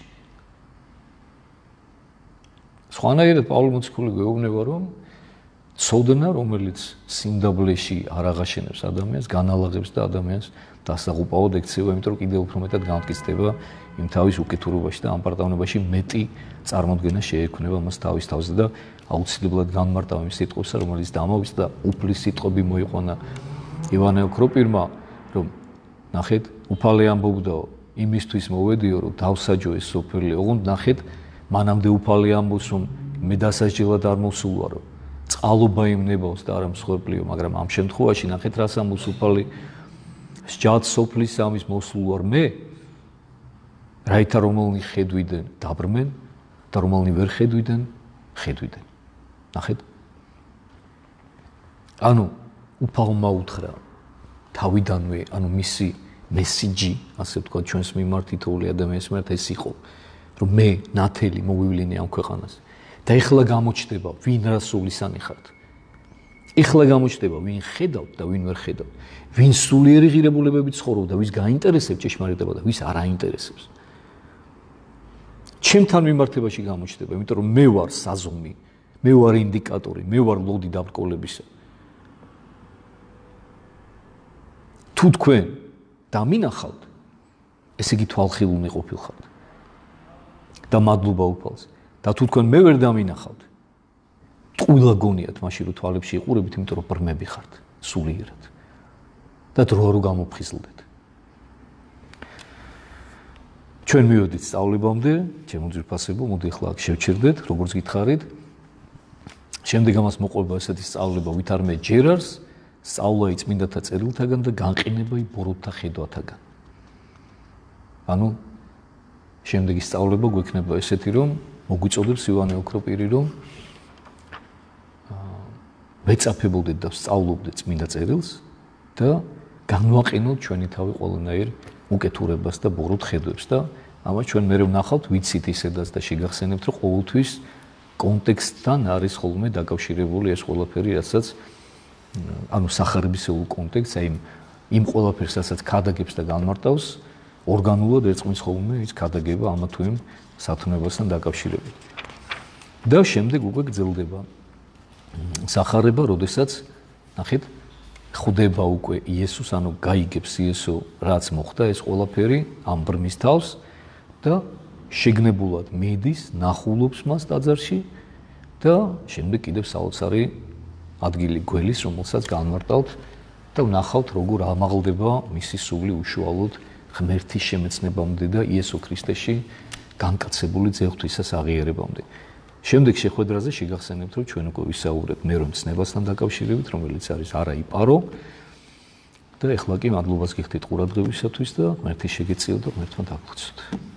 სხვანაირად პავლე მოციქული გვეუბნება, რომ ცოდნა, რომელიც სიმდაბლეში არ აღაშენებს ადამიანს, განალაღებს და ადამიანს დასაღუპავად ექცევა, იმიტომ რომ კიდევ უფრო მეტად გამტკიცდება იმ თავის უკეთურობაში და ამპარტავნებაში მეტი წარმოდგენა შეექმნება მას თავის თავზე და აუცილებლად განმარტავ იმ სიტყვებსა, რომელიც დამოვიწყდა და უფლის სიტყვები მოიყვანა ივანე ოქროპირმა, რომ ნახეთ, უფალე ამბობდაო, იმისთვის მოვედიო, რომ დავსაჯო ეს სოფელი, ოღონდ ნახეთ, მანამდე უფალე ამბობს, რომ მე დასაჯელად არ მოსულვარო. წყალობა იმნებავს და არა მსხვერპლიო, მაგრამ ამ შემთხვევაში ნახეთ რას ამბობს უფალი სჯად სოფლის ამის მოსულ ვარ მე რაითა რომელნი ხედვიდან დაბრმენ და რომელნი ვერ ხედვიდან ხედვიდან ნახეთ ანუ უფალმა უთხრა თავიდანვე ანუ მისი მესიჯი ასე ვთქვათ ჩვენს მიმართ თითოეული ადამიანის მიმართ ეს იყო რომ მე ნათელი მოვივლინე ამ ქვეყანას და ეხლა გამოჩნდება ვინ რასულისანი ხართ ეხლა გამოჩნდება ვინ ხედავთ და ვინ ვერ ხედავთ ვინ სულიერი ღირებულებებით ცხოვრობს და ვის გაინტერესებს ჭეშმარიტება და ვის არ აინტერესებს ჩემთან მიმართებაში გამოჩნდება იმიტომ რომ მე ვარ საზომი მე ვარ ინდიკატორი მე ვარ ლოდი დაბრკოლებისა თუ თქვენ დამინახავთ ესე იგი თვალხილულნი ყოფილხართ და მადლობა უფალს და თუ თქვენ მე ვერ დამინახავთ ტყუილა გონიათ მაშინ რომ თვალებში იყურებით იმიტომ რომ ბრმები ხართ სულიერად და დრო რო გამოფხიზლდეთ ჩვენ მივედით სწავლებამდე ჩემო ძვირფასებო მოდი ახლა აქ შევჩერდეთ როგორც გითხარით შემდეგ ამას მოყვება ესეთი სწავლება ვითარ მე ჯერარს სწავლა იწმინდათა წერილთაგან და განყინება ბოროტთა ხედვათაგან ანუ შემდეგი სწავლება გვექნება ესეთი რომ მოგვიწოდებს ივანე ოქროპირი რომ ვეწაფებოდეთ და სწავლობდეთ წმინდა წერილს და განვაყენოთ ჩვენი თავი ყველანაირ უკეთურებას და ბოროტ ხედვებს და ამას ჩვენ მე ვნახავთ ვიცით ისედაც და შეგახსენებთ რომ ყოველთვის კონტექსტთან არის ხოლმე დაკავშირებული ეს ყველაფერი რასაც ანუ სახარებისეულ კონტექსტს აი იმ ყველაფერს რასაც ქადაგებს და განმარტავს ორგანულად ერწყმის ხოლმე ის ქადაგება ამა თუ იმ სათნოებასთან დაკავშირებით და შემდეგ უკვე გრძელდება სახარება, როდესაც ნახეთ, ხვდება უკვე იესოს, ანუ გაიგებს იესო, რაც მოხდა ეს ყველაფერი ამ ბრმის თავს და შეგნებულად მედის, ნახულობს მას ტაძარში და შემდეგ კიდევ საოცარი ადგილი გველის, რომელსაც განმარტავთ და ვნახავთ, როგორ ამაღლდება მისი სული უშუალოდ ღმერთის შემეცნებამდე და იესო ქრისტეში განკაცებული ძეღვთვისას აღიარებამდე. შემდეგ შეხვედრაზე შეგახსენებთ, რომ ჩვენ უკვე ვისაუბრეთ მერომ ცნებასთან დაკავშირებით, რომელიც არის არაიპარო და ეხლა კი მადლობას გიხდით ყურადღებისათვის და ღმერთი შეგეწიო და ღმერთმა დაგლოცოთ.